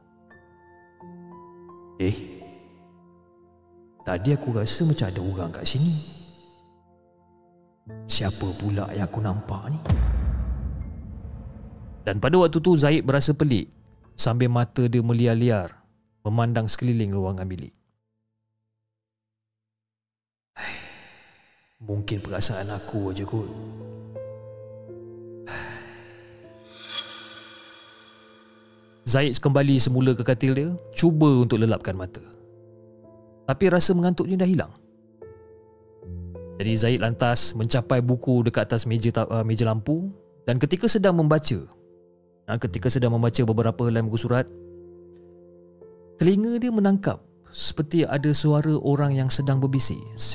Speaker 2: Tadi aku rasa macam ada orang kat sini. Siapa pula yang aku nampak ni? Dan pada waktu tu Zaid berasa pelik sambil mata dia meliar-liar memandang sekeliling ruangan bilik. Mungkin perasaan aku aja kot. Zaid kembali semula ke katil dia, cuba untuk lelapkan mata. Tapi rasa mengantuknya dah hilang. Jadi Zaid lantas mencapai buku dekat atas meja lampu dan ketika sedang membaca beberapa helai buku surat, telinga dia menangkap seperti ada suara orang yang sedang berbisik.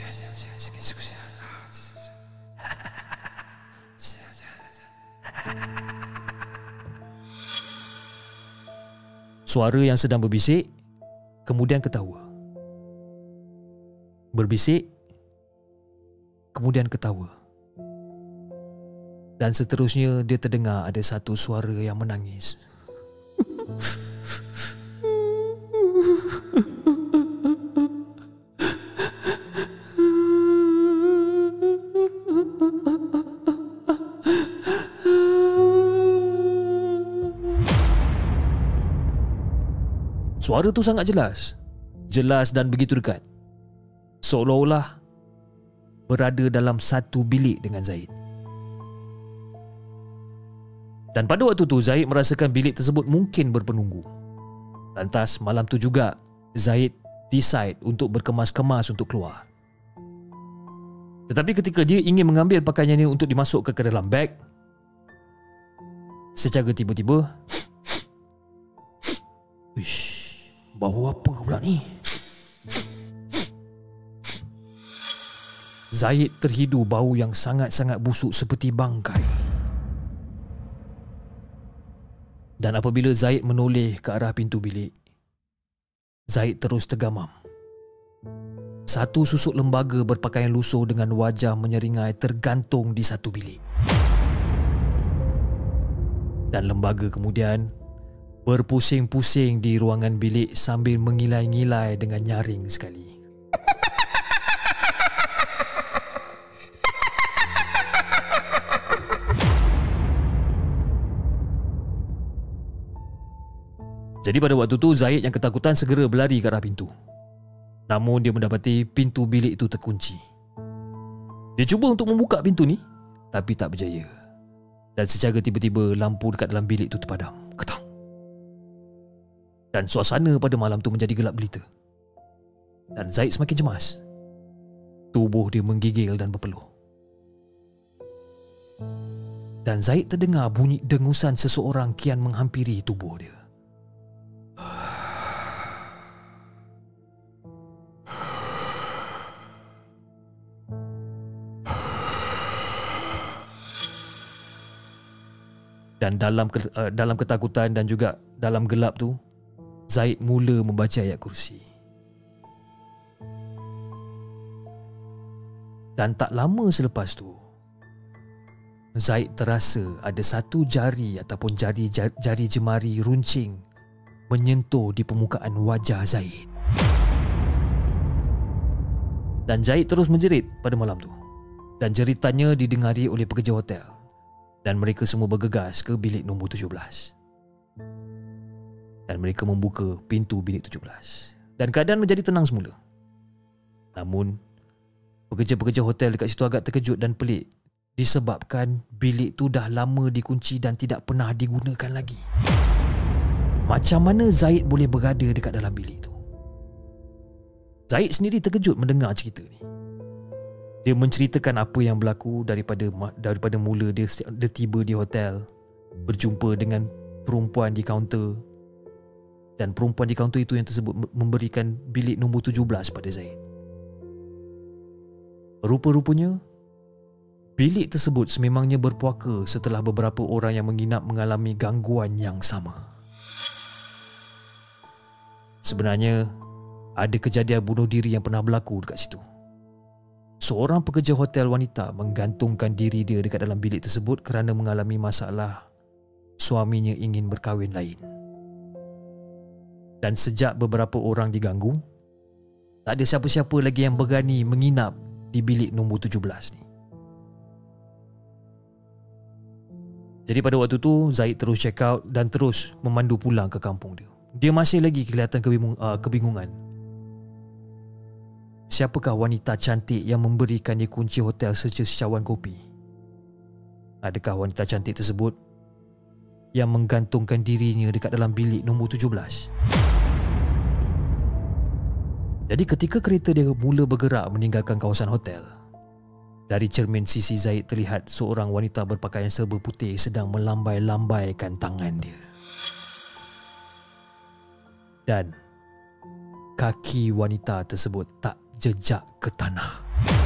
Speaker 2: Suara yang sedang berbisik kemudian ketawa. Berbisik kemudian ketawa. Dan seterusnya dia terdengar ada satu suara yang menangis. Suara tu sangat jelas. Jelas dan begitu dekat. Seolah-olah berada dalam satu bilik dengan Zaid. Dan pada waktu tu Zaid merasakan bilik tersebut mungkin berpenunggu. Lantas malam tu juga Zaid decide untuk berkemas-kemas untuk keluar. Tetapi ketika dia ingin mengambil pakaiannya untuk dimasukkan ke dalam beg, secara tiba-tiba, ish, bau apa pula ni? Zaid terhidu bau yang sangat-sangat busuk seperti bangkai. Dan apabila Zaid menoleh ke arah pintu bilik, Zaid terus tergamam. Satu susuk lembaga berpakaian lusuh dengan wajah menyeringai tergantung di satu bilik. Dan lembaga kemudian berpusing-pusing di ruangan bilik sambil mengilai-ngilai dengan nyaring sekali. Jadi pada waktu tu Zaid yang ketakutan segera berlari ke arah pintu. Namun dia mendapati pintu bilik itu terkunci. Dia cuba untuk membuka pintu ni tapi tak berjaya. Dan secara tiba-tiba lampu dekat dalam bilik itu terpadam. Ketang. Dan suasana pada malam tu menjadi gelap gelita. Dan Zaid semakin cemas. Tubuh dia menggigil dan berpeluh. Dan Zaid terdengar bunyi dengusan seseorang kian menghampiri tubuh dia. Dan dalam ketakutan dan juga dalam gelap tu, Zaid mula membaca ayat kursi. Dan tak lama selepas tu, Zaid terasa ada satu jari ataupun jari jemari runcing menyentuh di permukaan wajah Zaid. Dan Zaid terus menjerit pada malam tu. Dan jeritannya didengari oleh pekerja hotel. Dan mereka semua bergegas ke bilik nombor 17. Dan mereka membuka pintu bilik 17. Dan keadaan menjadi tenang semula. Namun, pekerja-pekerja hotel dekat situ agak terkejut dan pelik disebabkan bilik tu dah lama dikunci dan tidak pernah digunakan lagi. Macam mana Zaid boleh berada dekat dalam bilik tu? Zaid sendiri terkejut mendengar cerita ni. Dia menceritakan apa yang berlaku daripada mula dia tiba di hotel, berjumpa dengan perempuan di kaunter, dan perempuan di kaunter itu yang tersebut memberikan bilik nombor 17 pada Zaid. Rupa-rupanya bilik tersebut sememangnya berpuaka setelah beberapa orang yang menginap mengalami gangguan yang sama. Sebenarnya ada kejadian bunuh diri yang pernah berlaku dekat situ. Seorang pekerja hotel wanita menggantungkan diri dia dekat dalam bilik tersebut kerana mengalami masalah suaminya ingin berkahwin lain. Dan sejak beberapa orang diganggu, tak ada siapa-siapa lagi yang berani menginap di bilik nombor 17 ni. Jadi pada waktu tu Zaid terus check out dan terus memandu pulang ke kampung dia. Dia masih lagi kelihatan kebingungan. Siapakah wanita cantik yang memberikan dia kunci hotel serta secawan kopi? Adakah wanita cantik tersebut yang menggantungkan dirinya dekat dalam bilik nombor 17? Jadi ketika kereta dia mula bergerak meninggalkan kawasan hotel, dari cermin sisi Zaid terlihat seorang wanita berpakaian serba putih sedang melambai-lambaikan tangan dia. Dan kaki wanita tersebut tak jejak ke tanah.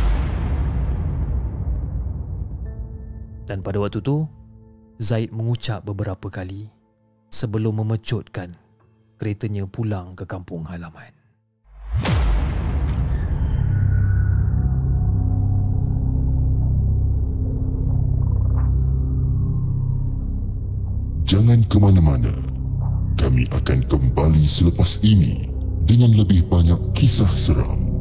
Speaker 2: Dan pada waktu tu Zaid mengucap beberapa kali sebelum memecutkan keretanya pulang ke kampung halaman.
Speaker 3: Jangan ke mana-mana. Kami akan kembali selepas ini dengan lebih banyak kisah seram.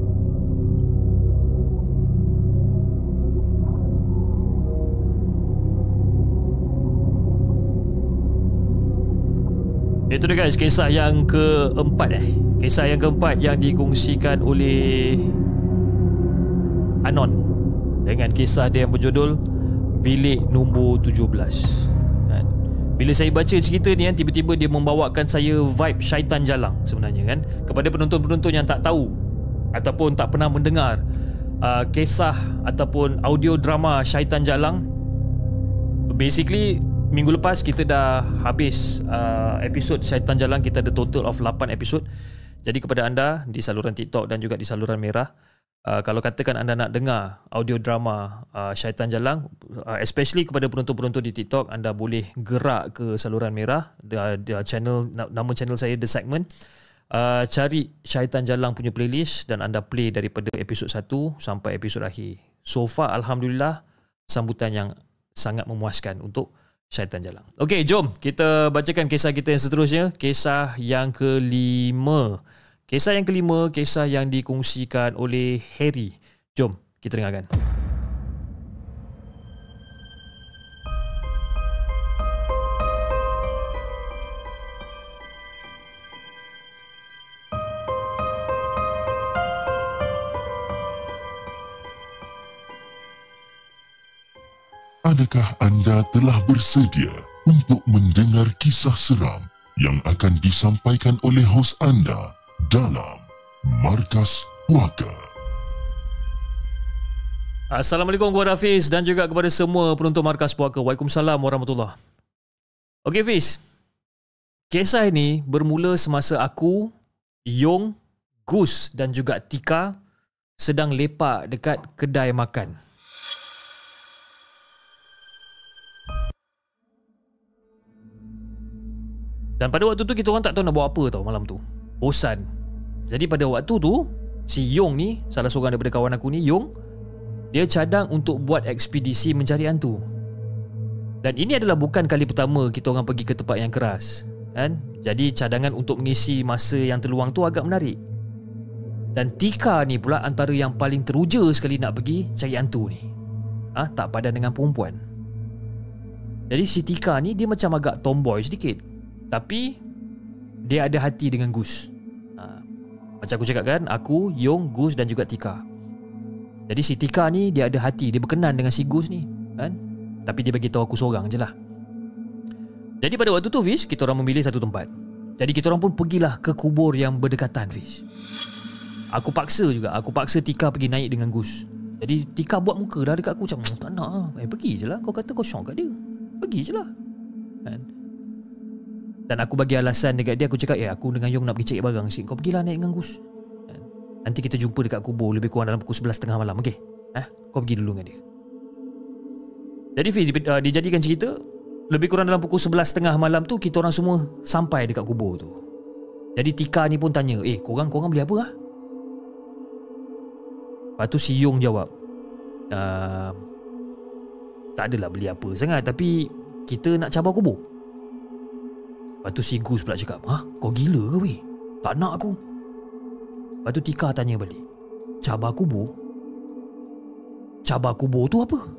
Speaker 2: Itu dia guys, kisah yang keempat Kisah yang keempat yang dikongsikan oleh Anon dengan kisah dia yang berjudul Bilik Nombor 17. Kan? Bila saya baca cerita ni kan, tiba-tiba dia membawakan saya vibe Syaitan Jalang sebenarnya kan. Kepada penonton-penonton yang tak tahu ataupun tak pernah mendengar kisah ataupun audio drama Syaitan Jalang, basically minggu lepas kita dah habis episod Syaitan Jalang. Kita ada total of 8 episod. Jadi kepada anda di saluran TikTok dan juga di saluran Merah, kalau katakan anda nak dengar audio drama Syaitan Jalang, especially kepada penonton-penonton di TikTok, anda boleh gerak ke saluran Merah, channel, nama channel saya The Segment, cari Syaitan Jalang punya playlist dan anda play daripada episod 1 sampai episod akhir. So far alhamdulillah sambutan yang sangat memuaskan untuk Syaitan Jalang. Okey, jom kita bacakan kisah kita yang seterusnya. Kisah yang kelima. Kisah yang kelima, kisah yang dikongsikan oleh Harry. Jom kita dengarkan.
Speaker 3: Adakah anda telah bersedia untuk mendengar kisah seram yang akan disampaikan oleh hos anda dalam Markas Puaka?
Speaker 2: Assalamualaikum kepada Hafiz dan juga kepada semua penonton Markas Puaka. Waalaikumsalam warahmatullahi. Okey Hafiz, kisah ini bermula semasa aku, Yong, Gus dan juga Tika sedang lepak dekat kedai makan. Dan pada waktu tu kita orang tak tahu nak buat apa tau malam tu. Bosan. Jadi pada waktu tu si Yong ni, salah seorang daripada kawan aku ni, Yong, dia cadang untuk buat ekspedisi mencari hantu. Dan ini adalah bukan kali pertama kita orang pergi ke tempat yang keras, kan? Jadi cadangan untuk mengisi masa yang terluang tu agak menarik. Dan Tika ni pula antara yang paling teruja sekali nak pergi cari hantu ni. Tak padan dengan perempuan. Jadi si Tika ni dia macam agak tomboy sedikit, tapi dia ada hati dengan Gus. Macam aku cakap kan, aku, Yong, Gus dan juga Tika. Jadi si Tika ni dia ada hati, dia berkenan dengan si Gus ni, kan? Tapi dia bagi tahu aku seorang je lah. Jadi pada waktu tu Fiz, kita orang memilih satu tempat. Jadi kita orang pun pergilah ke kubur yang berdekatan Fiz. Aku paksa Tika pergi naik dengan Gus. Jadi Tika buat muka dah dekat aku macam tak nak lah. Pergi je lah, kau kata kau syok kat dia, pergi je lah, kan? Dan aku bagi alasan dekat dia. Aku cakap, aku dengan Yong nak pergi cari barang sikit, kau pergilah naik dengan Gus. Nanti kita jumpa dekat kubur lebih kurang dalam pukul 11.30 malam, okey? Kau pergi dulu dengan dia. Jadi Fiz, dijadikan cerita, lebih kurang dalam pukul 11.30 malam tu kita orang semua sampai dekat kubur tu. Jadi Tika ni pun tanya, korang beli apa lah? Lepas tu si Yong jawab, tak adalah beli apa sangat, tapi kita nak cabar kubur. Lepas tu si Gus pula cakap, kau gila ke weh? Tak nak aku. Lepas tu Tika tanya balik, cabar kubur? Cabar kubur tu apa?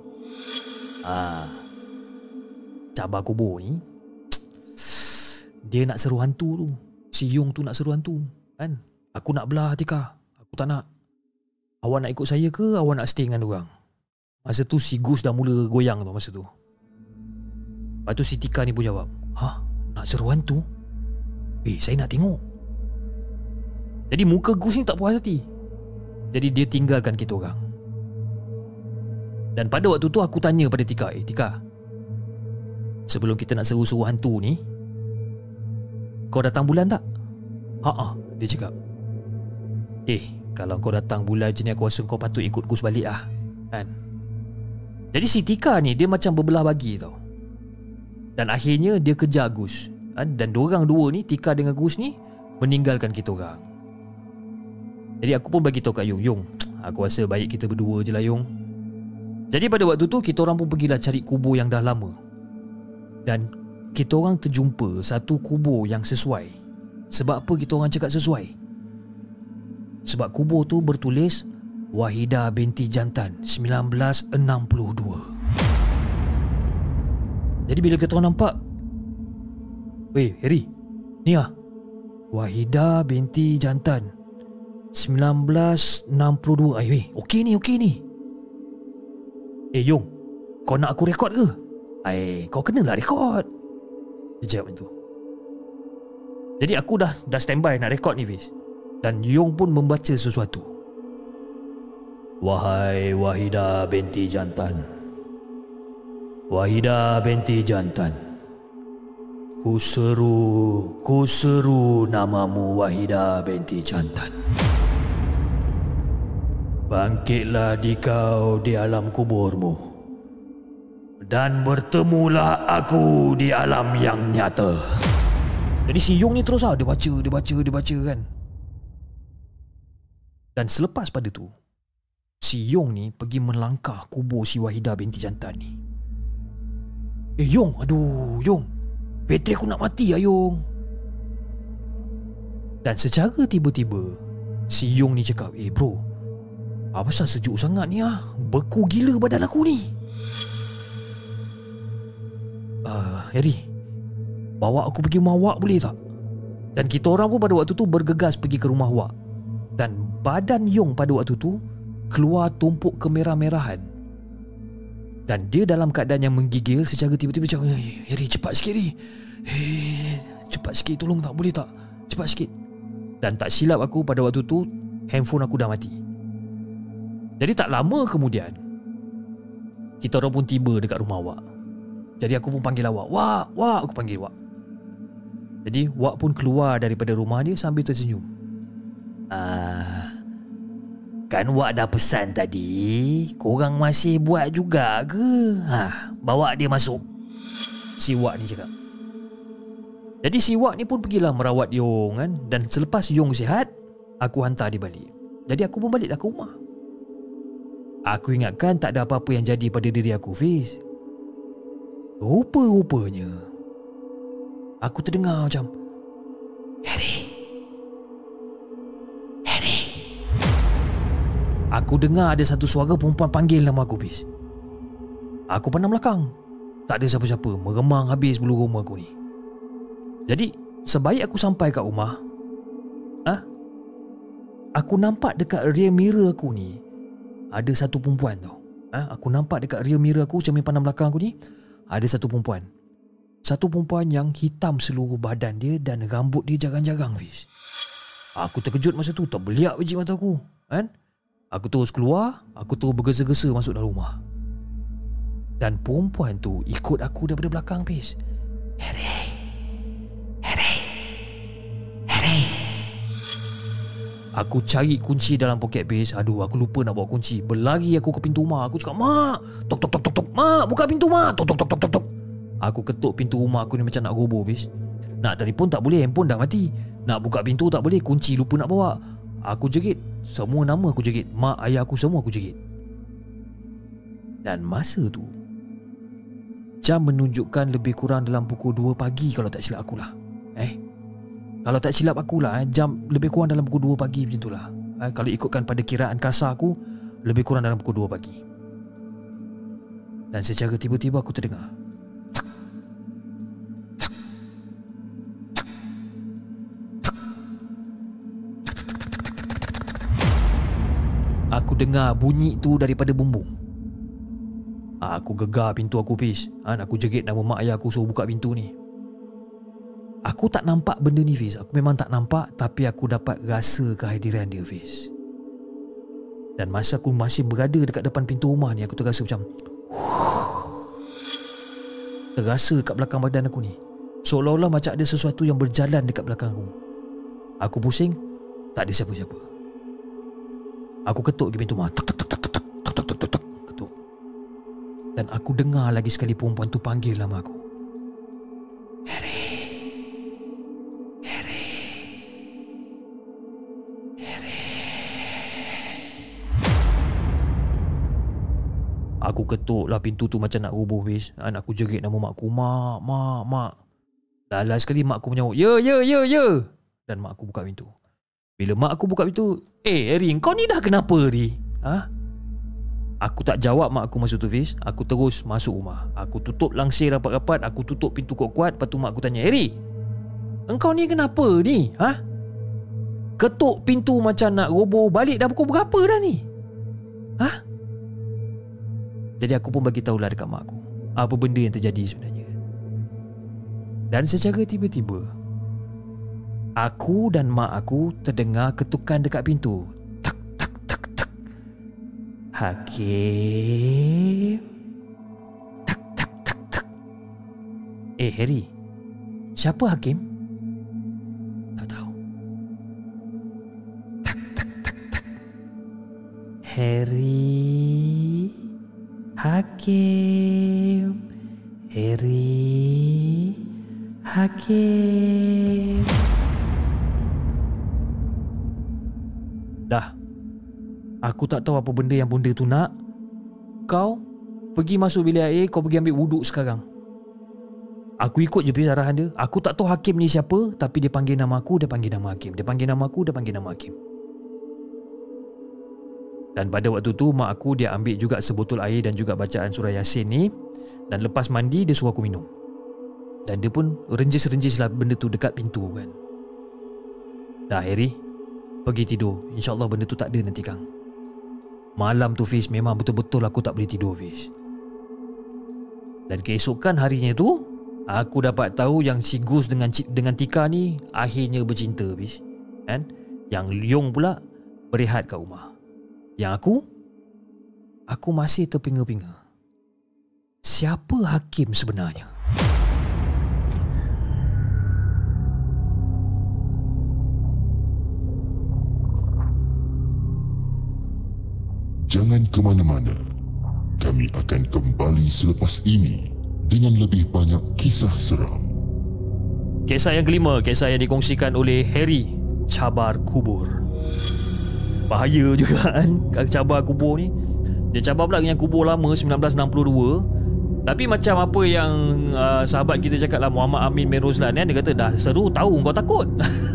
Speaker 2: Cabar kubur ni, dia nak seru hantu tu. Si Yong tu nak seru hantu, kan? Aku nak belah Tika, aku tak nak. Awak nak ikut saya ke awak nak stay dengan diorang? Masa tu si Gus dah mula goyang tu masa tu. Lepas tu si Tika ni pun jawab, nak seru hantu? Saya nak tengok. Jadi muka Gus ni tak puas hati. Jadi dia tinggalkan kita orang. Dan pada waktu tu aku tanya pada Tika, Tika, sebelum kita nak seru-seru hantu ni, kau datang bulan tak? Dia cakap, kalau kau datang bulan je ni aku rasa kau patut ikut Gus balik lah, kan? Jadi si Tika ni dia macam berbelah bagi tau. Dan akhirnya dia kejar Gus, kan? Dan diorang dua ni, Tika dengan Gus ni, meninggalkan kita orang. Jadi aku pun bagi tahu kat Yong, aku rasa baik kita berdua je lah Yong. Jadi pada waktu tu kita orang pun pergilah cari kubur yang dah lama. Dan kita orang terjumpa satu kubur yang sesuai. Sebab apa kita orang cakap sesuai? Sebab kubur tu bertulis Wahidah binti Jantan 1962. Jadi bila kita orang nampak, Harry, ni lah Wahidah binti Jantan 1962. Okey ni. Yong, kau nak aku rekod ke? Kau kenalah rekod. Dia jawab macam tu. Jadi aku dah standby nak rekod ni Fiz. Dan Yong pun membaca sesuatu. Wahai Wahidah binti jantan, Wahidah binti jantan, Ku seru namamu Wahidah binti jantan. Bangkitlah kau di alam kuburmu dan bertemulah aku di alam yang nyata. Jadi si Yong ni terus dia baca kan. Dan selepas pada tu, si Yong ni pergi melangkah kubur si Wahidah binti jantan ni. Yong, aduh Yong, bateri aku nak mati Yong. Dan secara tiba-tiba si Yong ni cakap, bro, apa pasal sejuk sangat ni beku gila badan aku ni. Harry, bawa aku pergi rumah Wak boleh tak? Dan kita orang pun pada waktu tu bergegas pergi ke rumah Wak. Dan badan Yong pada waktu tu keluar tumpuk kemerah-merahan. Dan dia dalam keadaan yang menggigil. Secara tiba-tiba macam, Harry cepat sikit Harry, cepat sikit tolong tak, boleh tak, cepat sikit. Dan tak silap aku pada waktu tu handphone aku dah mati. Jadi tak lama kemudian kita orang pun tiba dekat rumah Wak. Jadi aku pun panggil Wak. Wak, aku panggil Wak. Jadi Wak pun keluar daripada rumah dia sambil tersenyum. Kan Wak dah pesan tadi, korang masih buat juga ke? Bawa dia masuk, si Wak ni cakap. Jadi si Wak ni pun pergilah merawat Yong kan. Dan selepas Yong sihat, aku hantar dia balik. Jadi aku pun baliklah ke rumah. Aku ingatkan tak ada apa-apa yang jadi pada diri aku, Fiz. Rupa-rupanya aku terdengar macam, Harry. Aku dengar ada satu suara perempuan panggil nama aku, Fiz. Aku pandang belakang, tak ada siapa-siapa. Meremang habis bulu roma aku ni. Jadi sebaik aku sampai kat rumah, aku nampak dekat rear mirror aku ni ada satu perempuan tau. Aku nampak dekat rear mirror aku, cermin pandang belakang aku ni, ada satu perempuan. Satu perempuan yang hitam seluruh badan dia dan rambut dia jarang-jarang, Fiz. Aku terkejut masa tu, terbeliak biji mata aku kan. Aku terus keluar, aku terus bergesa-gesa masuk dalam rumah. Dan perempuan tu ikut aku daripada belakang, Fiz. Harry. Aku cari kunci dalam poket base. Aduh, aku lupa nak bawa kunci. Berlari aku ke pintu rumah. Aku cakap, Mak, tok tok tok tok tok. Mak, buka pintu Mak. Tok tok tok tok tok. Aku ketuk pintu rumah aku ni macam nak roboh, base. Nak telefon tak boleh, handphone dah mati. Nak buka pintu tak boleh, kunci lupa nak bawa. Aku jerit, semua nama aku jerit. Mak, ayah aku semua aku jerit. Dan masa tu jam menunjukkan lebih kurang dalam pukul 2 pagi kalau tak silap akulah. Kalau tak silap akulah, jam lebih kurang dalam pukul 2 pagi macam itulah. Kalau ikutkan pada kiraan kasar aku, lebih kurang dalam pukul 2 pagi. Dan secara tiba-tiba aku terdengar, aku dengar bunyi tu daripada bumbung. Aku gegar pintu aku, Fiz. Aku jerit nama mak ayah aku suruh buka pintu ni. Aku tak nampak benda ni, Fiz. Aku memang tak nampak, tapi aku dapat rasa kehadiran dia, Fiz. Dan masa aku masih berada dekat depan pintu rumah ni, aku terasa macam terasa kat belakang badan aku ni, seolah-olah macam ada sesuatu yang berjalan dekat belakang aku. Aku pusing, tak ada siapa-siapa. Aku ketuk di pintu rumah, tek tek tek tek tek tek tek tek tek, ketuk. Dan aku dengar lagi sekali perempuan tu panggil nama aku. Harry. Aku ketuklah pintu tu macam nak roboh, Fiz. Aku jerit nama mak aku. Mak. Last sekali mak aku menyahut, Ya. Dan mak aku buka pintu. Bila mak aku buka pintu, Harry, kau ni dah kenapa ni? Aku tak jawab mak aku masa tu, Fiz. Aku terus masuk rumah. Aku tutup langsir rapat-rapat. Aku tutup pintu kuat-kuat. Lepas tu mak aku tanya, Harry, engkau ni kenapa ni? Ketuk pintu macam nak roboh balik. Dah pukul berapa dah ni? Jadi aku pun bagi tahulah dekat mak aku apa benda yang terjadi sebenarnya. Dan secara tiba-tiba aku dan mak aku terdengar ketukan dekat pintu. Tak tak tak tak. Hakim. Tak tak tak tak. Harry, siapa Hakim? Tak tahu. Tak tak tak tak. Harry, Hakim, Harry, Hakim. Dah. Aku tak tahu apa benda yang benda tu nak. Kau pergi masuk bilik air, kau pergi ambil wuduk sekarang. Aku ikut je arahan dia. Aku tak tahu Hakim ni siapa, tapi dia panggil nama aku, dia panggil nama Hakim. Dia panggil nama aku, dia panggil nama Hakim. Dan pada waktu tu mak aku dia ambil juga sebotol air dan juga bacaan surah Yasin ni. Dan lepas mandi dia suruh aku minum. Dan dia pun renjis-renjis lah benda tu dekat pintu kan. Dah Harry, pergi tidur. InsyaAllah benda tu tak ada nanti Kang. Malam tu Fiz, memang betul-betul aku tak boleh tidur Fiz. Dan keesokan harinya tu aku dapat tahu yang si Gus dengan Tika ni akhirnya bercinta Fiz, kan? Yang Leong pula berehat kat rumah. Yang aku masih terpinga-pinga. Siapa Hakim sebenarnya?
Speaker 3: Jangan ke mana-mana. Kami akan kembali selepas ini dengan lebih banyak kisah seram.
Speaker 2: Kisah yang kelima, kisah yang dikongsikan oleh Harry, Cabar Kubur. Bahaya juga kan cabar kubur ni. Dia cabar pula dengan kubur lama 1962. Tapi macam apa yang sahabat kita cakap lah, Muhammad Amin Merozlan kan, dia kata dah seru tahu kau takut.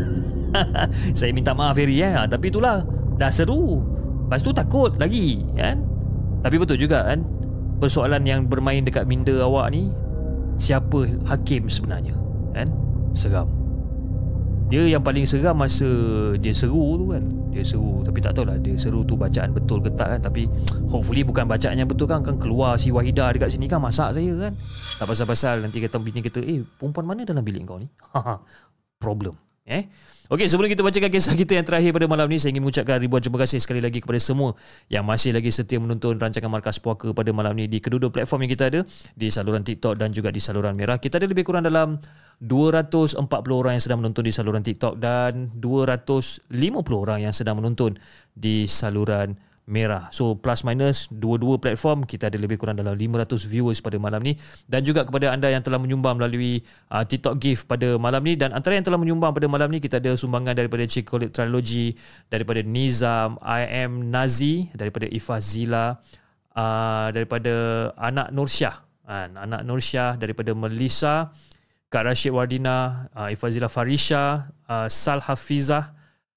Speaker 2: Saya minta maaf Harry tapi itulah, dah seru lepas tu takut lagi kan. Tapi betul juga kan, persoalan yang bermain dekat minda awak ni, siapa Hakim sebenarnya kan? Seram. Dia yang paling seram masa dia seru tu kan. Dia seru, tapi tak tahulah dia seru tu bacaan betul ke tak kan. Tapi hopefully bukan bacaan yang betul kan. Kan keluar si Wahidah dekat sini kan masak saya kan. Tak pasal-pasal nanti kata bini kata, perempuan mana dalam bilik kau ni? Problem. Okey, sebelum kita bacakan kisah kita yang terakhir pada malam ni, saya ingin mengucapkan ribuan terima kasih sekali lagi kepada semua yang masih lagi setia menonton rancangan Markas Puaka pada malam ni di kedua-dua platform yang kita ada, di saluran TikTok dan juga di saluran Merah. Kita ada lebih kurang dalam 240 orang yang sedang menonton di saluran TikTok dan 250 orang yang sedang menonton di saluran Merah. So plus minus dua-dua platform kita ada lebih kurang dalam 500 viewers pada malam ni. Dan juga kepada anda yang telah menyumbang melalui TikTok gift pada malam ni. Dan antara yang telah menyumbang pada malam ni, kita ada sumbangan daripada Cik Khalid Trilogy, daripada Nizam, I am Nazi, daripada Ifah Zila, daripada Anak Nursyah, Anak Nursyah, daripada Melissa, Kak Rashid Wardina, Ifah Zila Farisha, Sal Hafizah,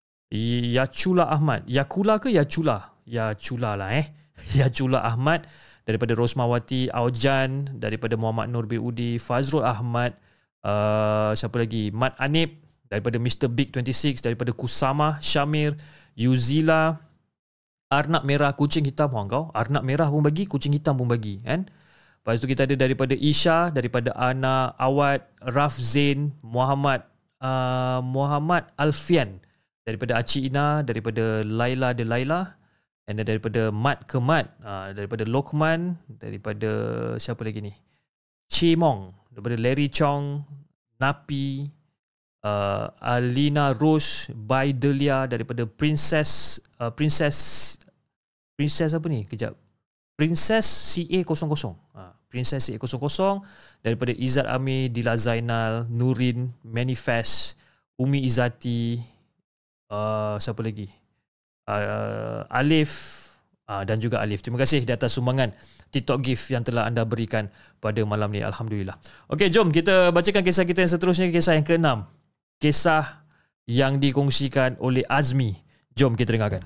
Speaker 2: Yacula Ahmad. Yakula ke Yacula? Yacula lah Yacula Ahmad, daripada Rosmawati Aujan, daripada Muhammad Nur Biudi, Fazrul Ahmad, siapa lagi, Mat Anip, daripada Mr. Big 26, daripada Kusama Syamir, Yuzila, Arnab Merah, Kucing Hitam. Kau Arnab Merah pun bagi, Kucing Hitam pun bagi kan. Lepas tu kita ada daripada Isha, daripada Ana Awad, Raf Zain, Muhammad Alfian, daripada Aci Ina, daripada Laila de Laila, dan daripada Mat ke Mat, daripada Lokman, daripada siapa lagi ni, Chimong, daripada Larry Chong, Napi, Alina Rose, Bai Delia, daripada Princess apa ni, kejap, Princess CA00, Princess CA00, daripada Izzat Amir, Dila Zainal, Nurin, Manifest, Umi Izzati, siapa lagi, Alif, dan juga Alif. Terima kasih di atas sumbangan TikTok gift yang telah anda berikan pada malam ni. Alhamdulillah. Okey, jom kita bacakan kisah kita yang seterusnya, kisah yang ke-6. Kisah yang dikongsikan oleh Azmi. Jom kita dengarkan.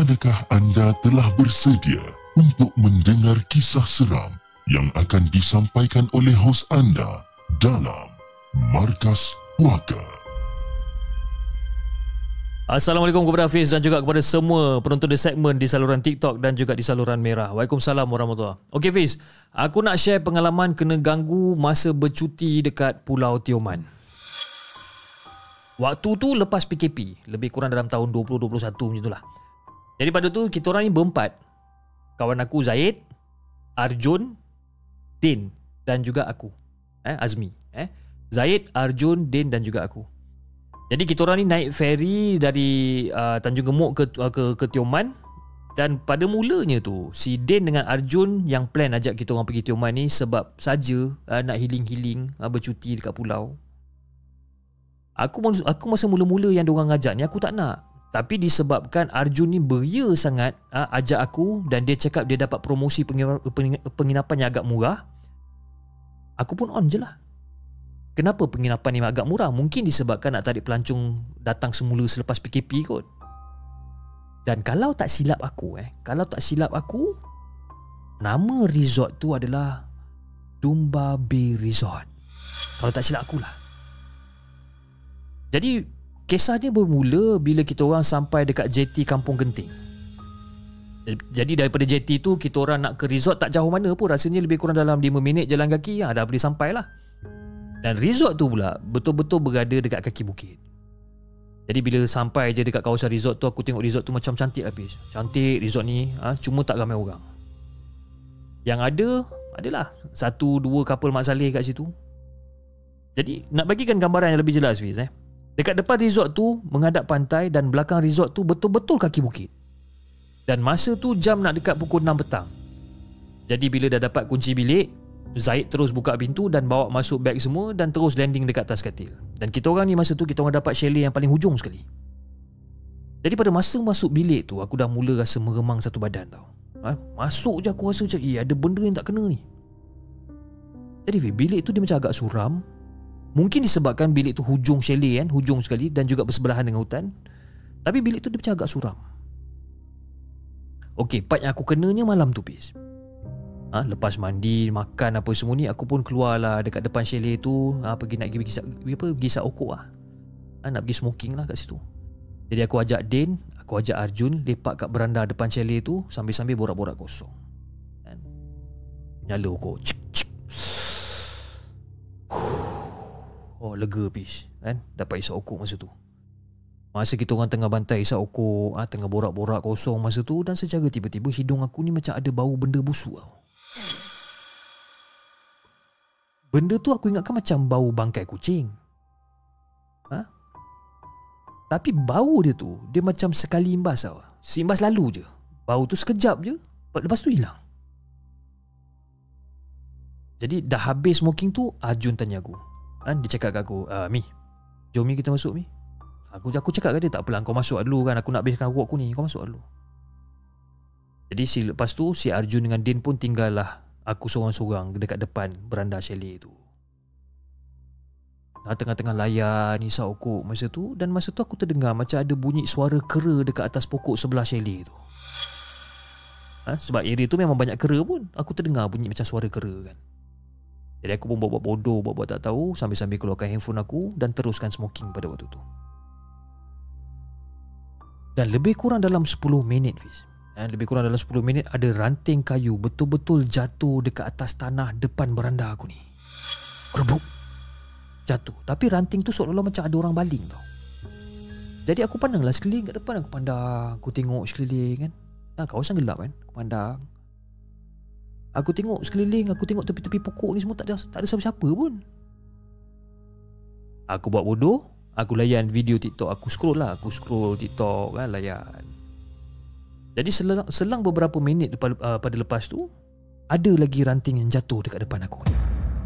Speaker 3: Adakah anda telah bersedia untuk mendengar kisah seram yang akan disampaikan oleh hos anda dalam Markas Puaka?
Speaker 2: Assalamualaikum kepada Hafiz dan juga kepada semua penonton di segmen di saluran TikTok dan juga di saluran Merah. Waalaikumsalam warahmatullahi. Okey Hafiz, aku nak share pengalaman kena ganggu masa bercuti dekat Pulau Tioman. Waktu tu lepas PKP, lebih kurang dalam tahun 2021 macam itulah. Jadi pada tu kita orang ni berempat. Kawan aku Zaid, Arjun, Din dan juga aku. Azmi. Zaid, Arjun, Din dan juga aku. Jadi kita orang ni naik ferry dari Tanjung Gemuk ke Tioman. Dan pada mulanya tu si Din dengan Arjun yang plan ajak kita orang pergi Tioman ni sebab saja nak healing-healing, bercuti dekat pulau. Aku masa mula-mula yang diorang ajak ni aku tak nak. Tapi disebabkan Arjun ni beria sangat ajak aku dan dia cakap dia dapat promosi penginapan yang agak murah. Aku pun on je lah. Kenapa penginapan ni agak murah? Mungkin disebabkan nak tarik pelancong datang semula selepas PKP kot. Dan kalau tak silap aku nama resort tu adalah Dumba Bay Resort. Kalau tak silap aku lah. Jadi kisah ni bermula bila kita orang sampai dekat JT Kampung Genting. Jadi daripada JT tu kita orang nak ke resort tak jauh mana pun, rasanya lebih kurang dalam 5 minit jalan kaki dah boleh sampai lah. Dan resort tu pula betul-betul berada dekat kaki bukit. Jadi bila sampai je dekat kawasan resort tu, aku tengok resort tu macam cantik habis. Cantik resort ni, cuma tak ramai orang. Yang adalah 1-2 couple mak saleh kat situ. Jadi nak bagikan gambaran yang lebih jelas Fiz, dekat depan resort tu menghadap pantai dan belakang resort tu betul-betul kaki bukit. Dan masa tu jam nak dekat pukul 6 petang. Jadi bila dah dapat kunci bilik, Zaid terus buka pintu dan bawa masuk beg semua dan terus landing dekat atas katil. Dan kita orang ni masa tu kita orang dapat chalet yang paling hujung sekali. Jadi pada masa masuk bilik tu aku dah mula rasa meremang satu badan tau. Masuk je aku rasa macam ada benda yang tak kena ni. Jadi bilik tu dia macam agak suram. Mungkin disebabkan bilik tu hujung chalet kan, hujung sekali dan juga bersebelahan dengan hutan. Tapi bilik tu dia macam agak suram. Okey, part yang aku kenanya malam tu Pis. Lepas mandi, makan apa semua ni, aku pun keluarlah dekat depan chalet tu, pergi nak pergi gisap okok lah. Nak pergi smoking lah kat situ. Jadi aku ajak Din, aku ajak Arjun lepak kat beranda depan chalet tu sambil-sambil borak-borak kosong. Nyala okok. Cik, cik. Oh, lega Pis kan? Dapat isap okok masa tu. Masa kita orang tengah bantai isap okok, tengah borak-borak kosong masa tu, dan secara tiba-tiba hidung aku ni macam ada bau benda busuk tau. Benda tu aku ingatkan macam bau bangkai kucing. Tapi bau dia tu, dia macam sekali imbas tau. Seimbas lalu je. Bau tu sekejap je, lepas tu hilang. Jadi dah habis smoking tu, Arjun tanya aku. Dia cakap kat aku, Mi, jom Mi kita masuk Mi. Aku cakap kat dia, tak apalah kau masuk dulu kan, aku nak habiskan rokok aku ni, kau masuk dulu. Jadi lepas tu si Arjun dengan Din pun tinggal lah aku seorang-seorang dekat depan beranda chalet tu. Tengah-tengah layan isap okok masa tu, dan masa tu aku terdengar macam ada bunyi suara kera dekat atas pokok sebelah chalet tu. Sebab area tu memang banyak kera pun, aku terdengar bunyi macam suara kera kan. Jadi aku pun buat-buat bodoh, buat-buat tak tahu, sambil-sambil keluarkan handphone aku dan teruskan smoking pada waktu tu. Dan lebih kurang dalam 10 minit Fiz, lebih kurang dalam 10 minit ada ranting kayu betul-betul jatuh dekat atas tanah depan beranda aku ni. Kerebuk. Jatuh. Tapi ranting tu seolah-olah macam ada orang baling tau. Jadi aku pandanglah sekeliling kat depan, aku pandang, aku tengok sekeliling kan. Kawasan gelap kan, aku pandang. Aku tengok sekeliling, aku tengok tepi-tepi pokok ni semua tak ada siapa-siapa pun. Aku buat bodoh, aku layan video TikTok, aku scroll TikTok kan, layan. Jadi selang beberapa minit pada lepas tu, ada lagi ranting yang jatuh dekat depan aku ni.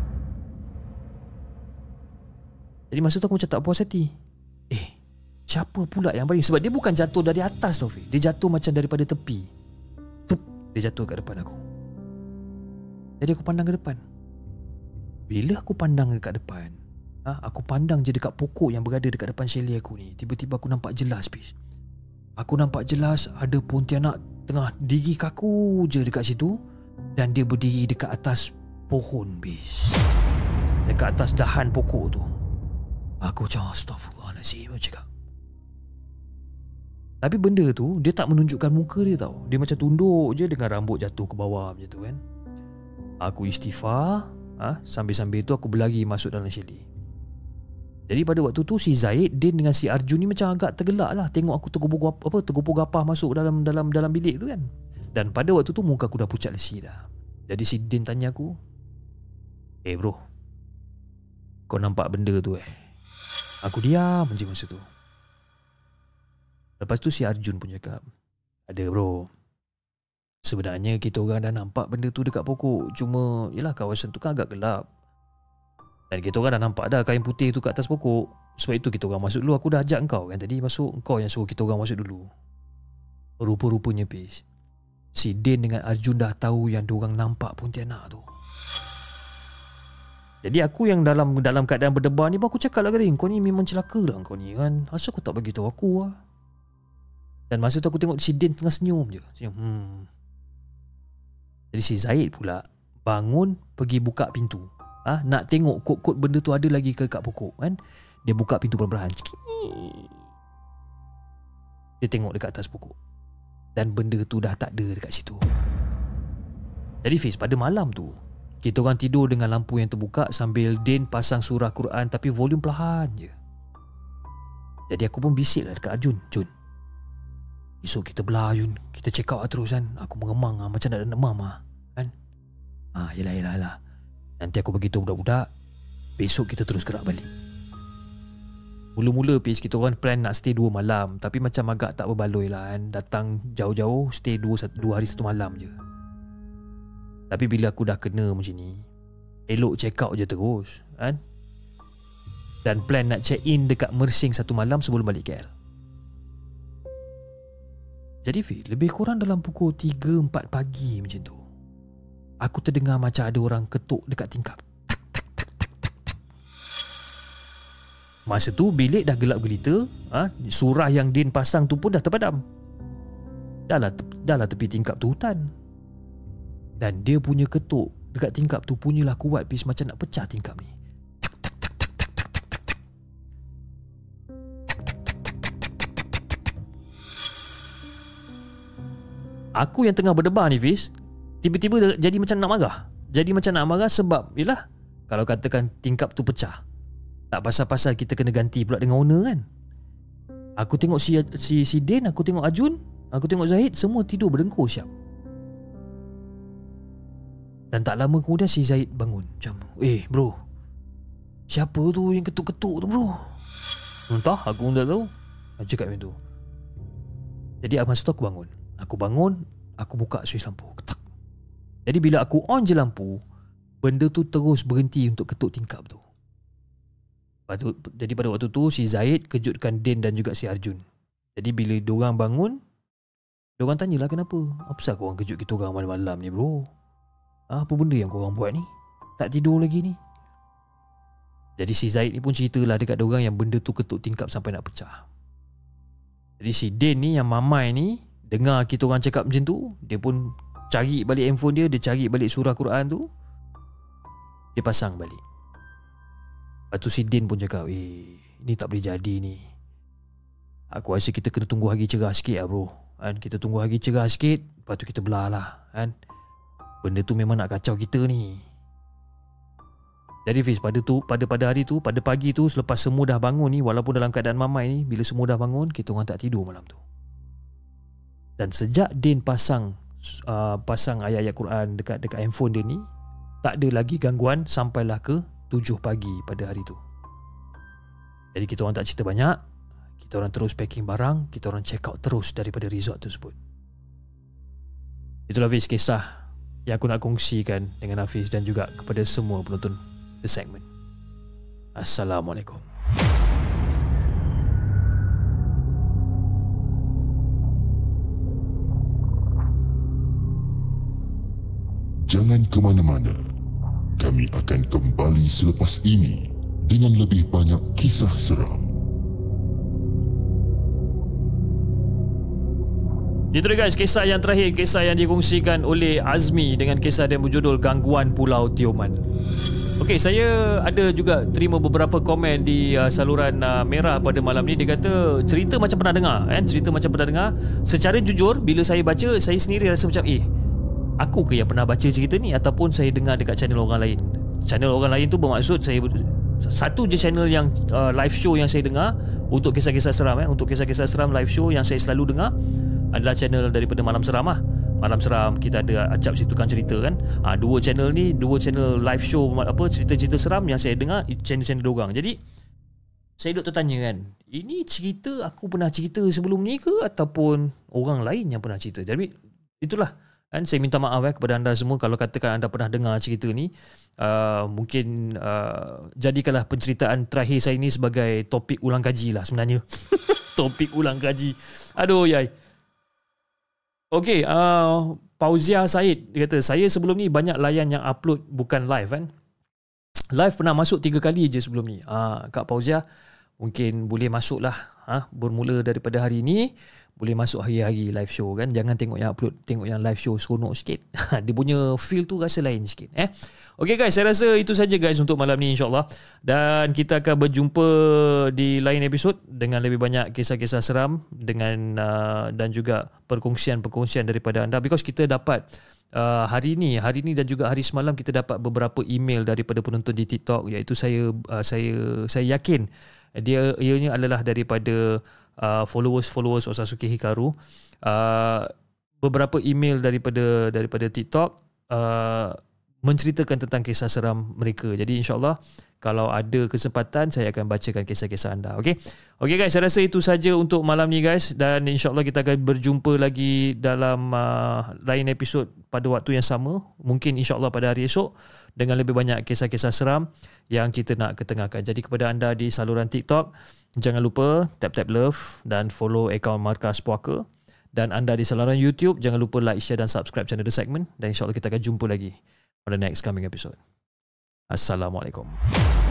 Speaker 2: Jadi masa tu aku macam tak puas hati. Siapa pula yang baling? Sebab dia bukan jatuh dari atas tau, dia jatuh macam daripada tepi. Dia jatuh kat depan aku. Jadi aku pandang ke depan. Bila aku pandang dekat depan, aku pandang je dekat pokok yang berada dekat depan chalet aku ni, tiba-tiba aku nampak jelas Fiz. Aku nampak jelas ada pontianak tengah diri kaku je dekat situ. Dan dia berdiri dekat atas pohon, bis. Dekat atas dahan pokok tu. Aku macam astagfirullahaladzim, aku cakap. Tapi benda tu dia tak menunjukkan muka dia tau. Dia macam tunduk je dengan rambut jatuh ke bawah macam tu kan. Aku istighfar, sambil-sambil tu aku berlari masuk dalam chalet. Jadi pada waktu tu si Zaid, Din dengan si Arjun ni macam agak tergelak lah tengok aku tergopoh gapah masuk dalam bilik tu kan. Dan pada waktu tu muka aku dah pucat lesi dah. Jadi si Din tanya aku, bro, kau nampak benda tu Aku diam je masa tu. Lepas tu si Arjun pun cakap, ada bro, sebenarnya kita orang dah nampak benda tu dekat pokok. Cuma yelah kawasan tu kan agak gelap. Dan kita orang dah nampak dah kain putih tu kat atas pokok. Sebab itu kita orang masuk dulu. Aku dah ajak kau kan tadi masuk. Kau yang suruh kita orang masuk dulu. Rupa-rupanya Pis, si Din dengan Arjun dah tahu yang diorang nampak pontianak tu. Jadi aku yang dalam keadaan berdebar ni, aku cakap lah kering, kau ni memang celaka lah kau ni kan. Asal kau tak bagi tahu aku lah. Dan masa tu aku tengok si Din tengah senyum je. Jadi si Zaid pula bangun pergi buka pintu. Nak tengok kod-kod benda tu ada lagi ke kat pokok kan. Dia buka pintu perlahan-lahan. Dia tengok dekat atas pokok. Dan benda tu dah tak ada dekat situ. Jadi Fiz, pada malam tu kita orang tidur dengan lampu yang terbuka sambil Din pasang surah Quran tapi volume perlahan je. Jadi aku pun bisik lah dekat Arjun, Jun, esok kita belah Jun, kita check out lah terus kan. Aku mengemang lah, macam nak demam lah kan. Yelah nanti aku beritahu budak-budak, besok kita terus gerak balik. Mula-mula Pis, kita orang plan nak stay 2 malam. Tapi macam agak tak berbaloi lah kan. Datang jauh-jauh, stay 2 hari 1 malam je. Tapi bila aku dah kena macam ni, elok check out je terus kan. Dan plan nak check in dekat Mersing 1 malam sebelum balik KL. Jadi Fir, lebih kurang dalam pukul 3-4 pagi macam tu, aku terdengar macam ada orang ketuk dekat tingkap. Masa tu bilik dah gelap gelita. Surah yang Din pasang tu pun dah terpadam. Dah lah tepi tingkap tu hutan. Dan dia punya ketuk dekat tingkap tu punyalah kuat Pis, macam nak pecah tingkap ni. Aku yang tengah berdebar ni Fiz, tiba-tiba jadi macam nak marah. Jadi macam nak marah sebab yelah, kalau katakan tingkap tu pecah, tak pasal-pasal kita kena ganti pula dengan owner kan. Aku tengok si Din, aku tengok Arjun, aku tengok Zahid, semua tidur berdengkur siap. Dan tak lama kemudian si Zahid bangun macam, bro, siapa tu yang ketuk-ketuk tu bro? Entah, aku pun tak tahu. Aku cakap macam tu. Jadi masa tu aku bangun, aku buka switch lampu, ketak. Jadi bila aku on je lampu, benda tu terus berhenti untuk ketuk tingkap tu. Jadi pada waktu tu si Zaid kejutkan Din dan juga si Arjun. Jadi bila diorang bangun, diorang tanyalah kenapa. Apa pasal korang kejut kita orang malam-malam ni bro? Apa benda yang korang buat ni? Tak tidur lagi ni? Jadi si Zaid ni pun ceritalah dekat diorang yang benda tu ketuk tingkap sampai nak pecah. Jadi si Din ni yang mamai ni dengar kita orang cakap macam tu, dia pun cari balik handphone dia cari balik surah Quran tu, dia pasang balik. Lepas tu si Din pun cakap, ni tak boleh jadi ni. Aku rasa kita kena tunggu hari cerah sikit lah bro kan? Kita tunggu hari cerah sikit, lepas tu kita belah lah kan. Benda tu memang nak kacau kita ni. Jadi Fiz, pada hari tu, pada pagi tu, selepas semua dah bangun ni, walaupun dalam keadaan mamai ni, bila semua dah bangun, kita orang tak tidur malam tu. Dan sejak Din pasang ayat-ayat Quran dekat handphone dia ni, tak ada lagi gangguan sampailah ke 7 pagi pada hari tu. Jadi kita orang tak cerita banyak, kita orang terus packing barang, kita orang check out terus daripada resort tersebut. Itulah Hafiz kisah yang aku nak kongsikan dengan Hafiz dan juga kepada semua penonton The Segment. Assalamualaikum.
Speaker 3: Jangan ke mana-mana. Kami akan kembali selepas ini dengan lebih banyak kisah seram.
Speaker 2: Itu dia guys, kisah yang terakhir, kisah yang dikongsikan oleh Azmi dengan kisah yang berjudul Gangguan Pulau Tioman. Okey, saya ada juga terima beberapa komen di saluran Merah pada malam ni. Dia kata cerita macam pernah dengar kan, cerita macam pernah dengar. Secara jujur bila saya baca, saya sendiri rasa macam aku ke yang pernah baca cerita ni ataupun saya dengar dekat channel orang lain. Channel orang lain tu bermaksud saya satu je channel yang live show yang saya dengar untuk kisah-kisah seram untuk kisah-kisah seram live show yang saya selalu dengar adalah channel daripada Malam Seram lah. Malam Seram kita ada Acap Situ Kan Cerita kan. Dua channel live show cerita-cerita seram yang saya dengar channel-channel diorang. Jadi saya duk tertanya kan, ini cerita aku pernah cerita sebelum ni ke ataupun orang lain yang pernah cerita. Jadi itulah kan, saya minta maaf kepada anda semua kalau katakan anda pernah dengar cerita ni. Mungkin jadikanlah penceritaan terakhir saya ni sebagai topik ulang kaji lah sebenarnya. Topik ulang kaji. Aduh yai. Okey, Fauzia Said dia kata, saya sebelum ni banyak layan yang upload bukan live kan. Live pernah masuk 3 kali je sebelum ni. Kak Fauzia mungkin boleh masuk lah. Bermula daripada hari ni boleh masuk hari-hari live show kan. Jangan tengok yang upload, tengok yang live show seronok sikit. Dia punya feel tu rasa lain sikit. Okey guys, saya rasa itu saja guys untuk malam ni insyaAllah. Dan kita akan berjumpa di lain episod dengan lebih banyak kisah-kisah seram dengan dan juga perkongsian-perkongsian daripada anda. Because kita dapat hari ni dan juga hari semalam kita dapat beberapa email daripada penonton di TikTok, iaitu saya yakin ianya adalah daripada followers Osazuki Hikaru. Beberapa email daripada TikTok menceritakan tentang kisah seram mereka. Jadi insyaAllah kalau ada kesempatan saya akan bacakan kisah-kisah anda. Okay guys, saya rasa itu saja untuk malam ni guys. Dan insyaAllah kita akan berjumpa lagi dalam lain episod pada waktu yang sama. Mungkin insyaAllah pada hari esok dengan lebih banyak kisah-kisah seram yang kita nak ketengahkan. Jadi kepada anda di saluran TikTok, jangan lupa tap love dan follow akaun Markas Puaka. Dan anda di saluran YouTube, jangan lupa like, share dan subscribe channel The Segment. Dan insyaAllah kita akan jumpa lagi pada next coming episode. Assalamualaikum.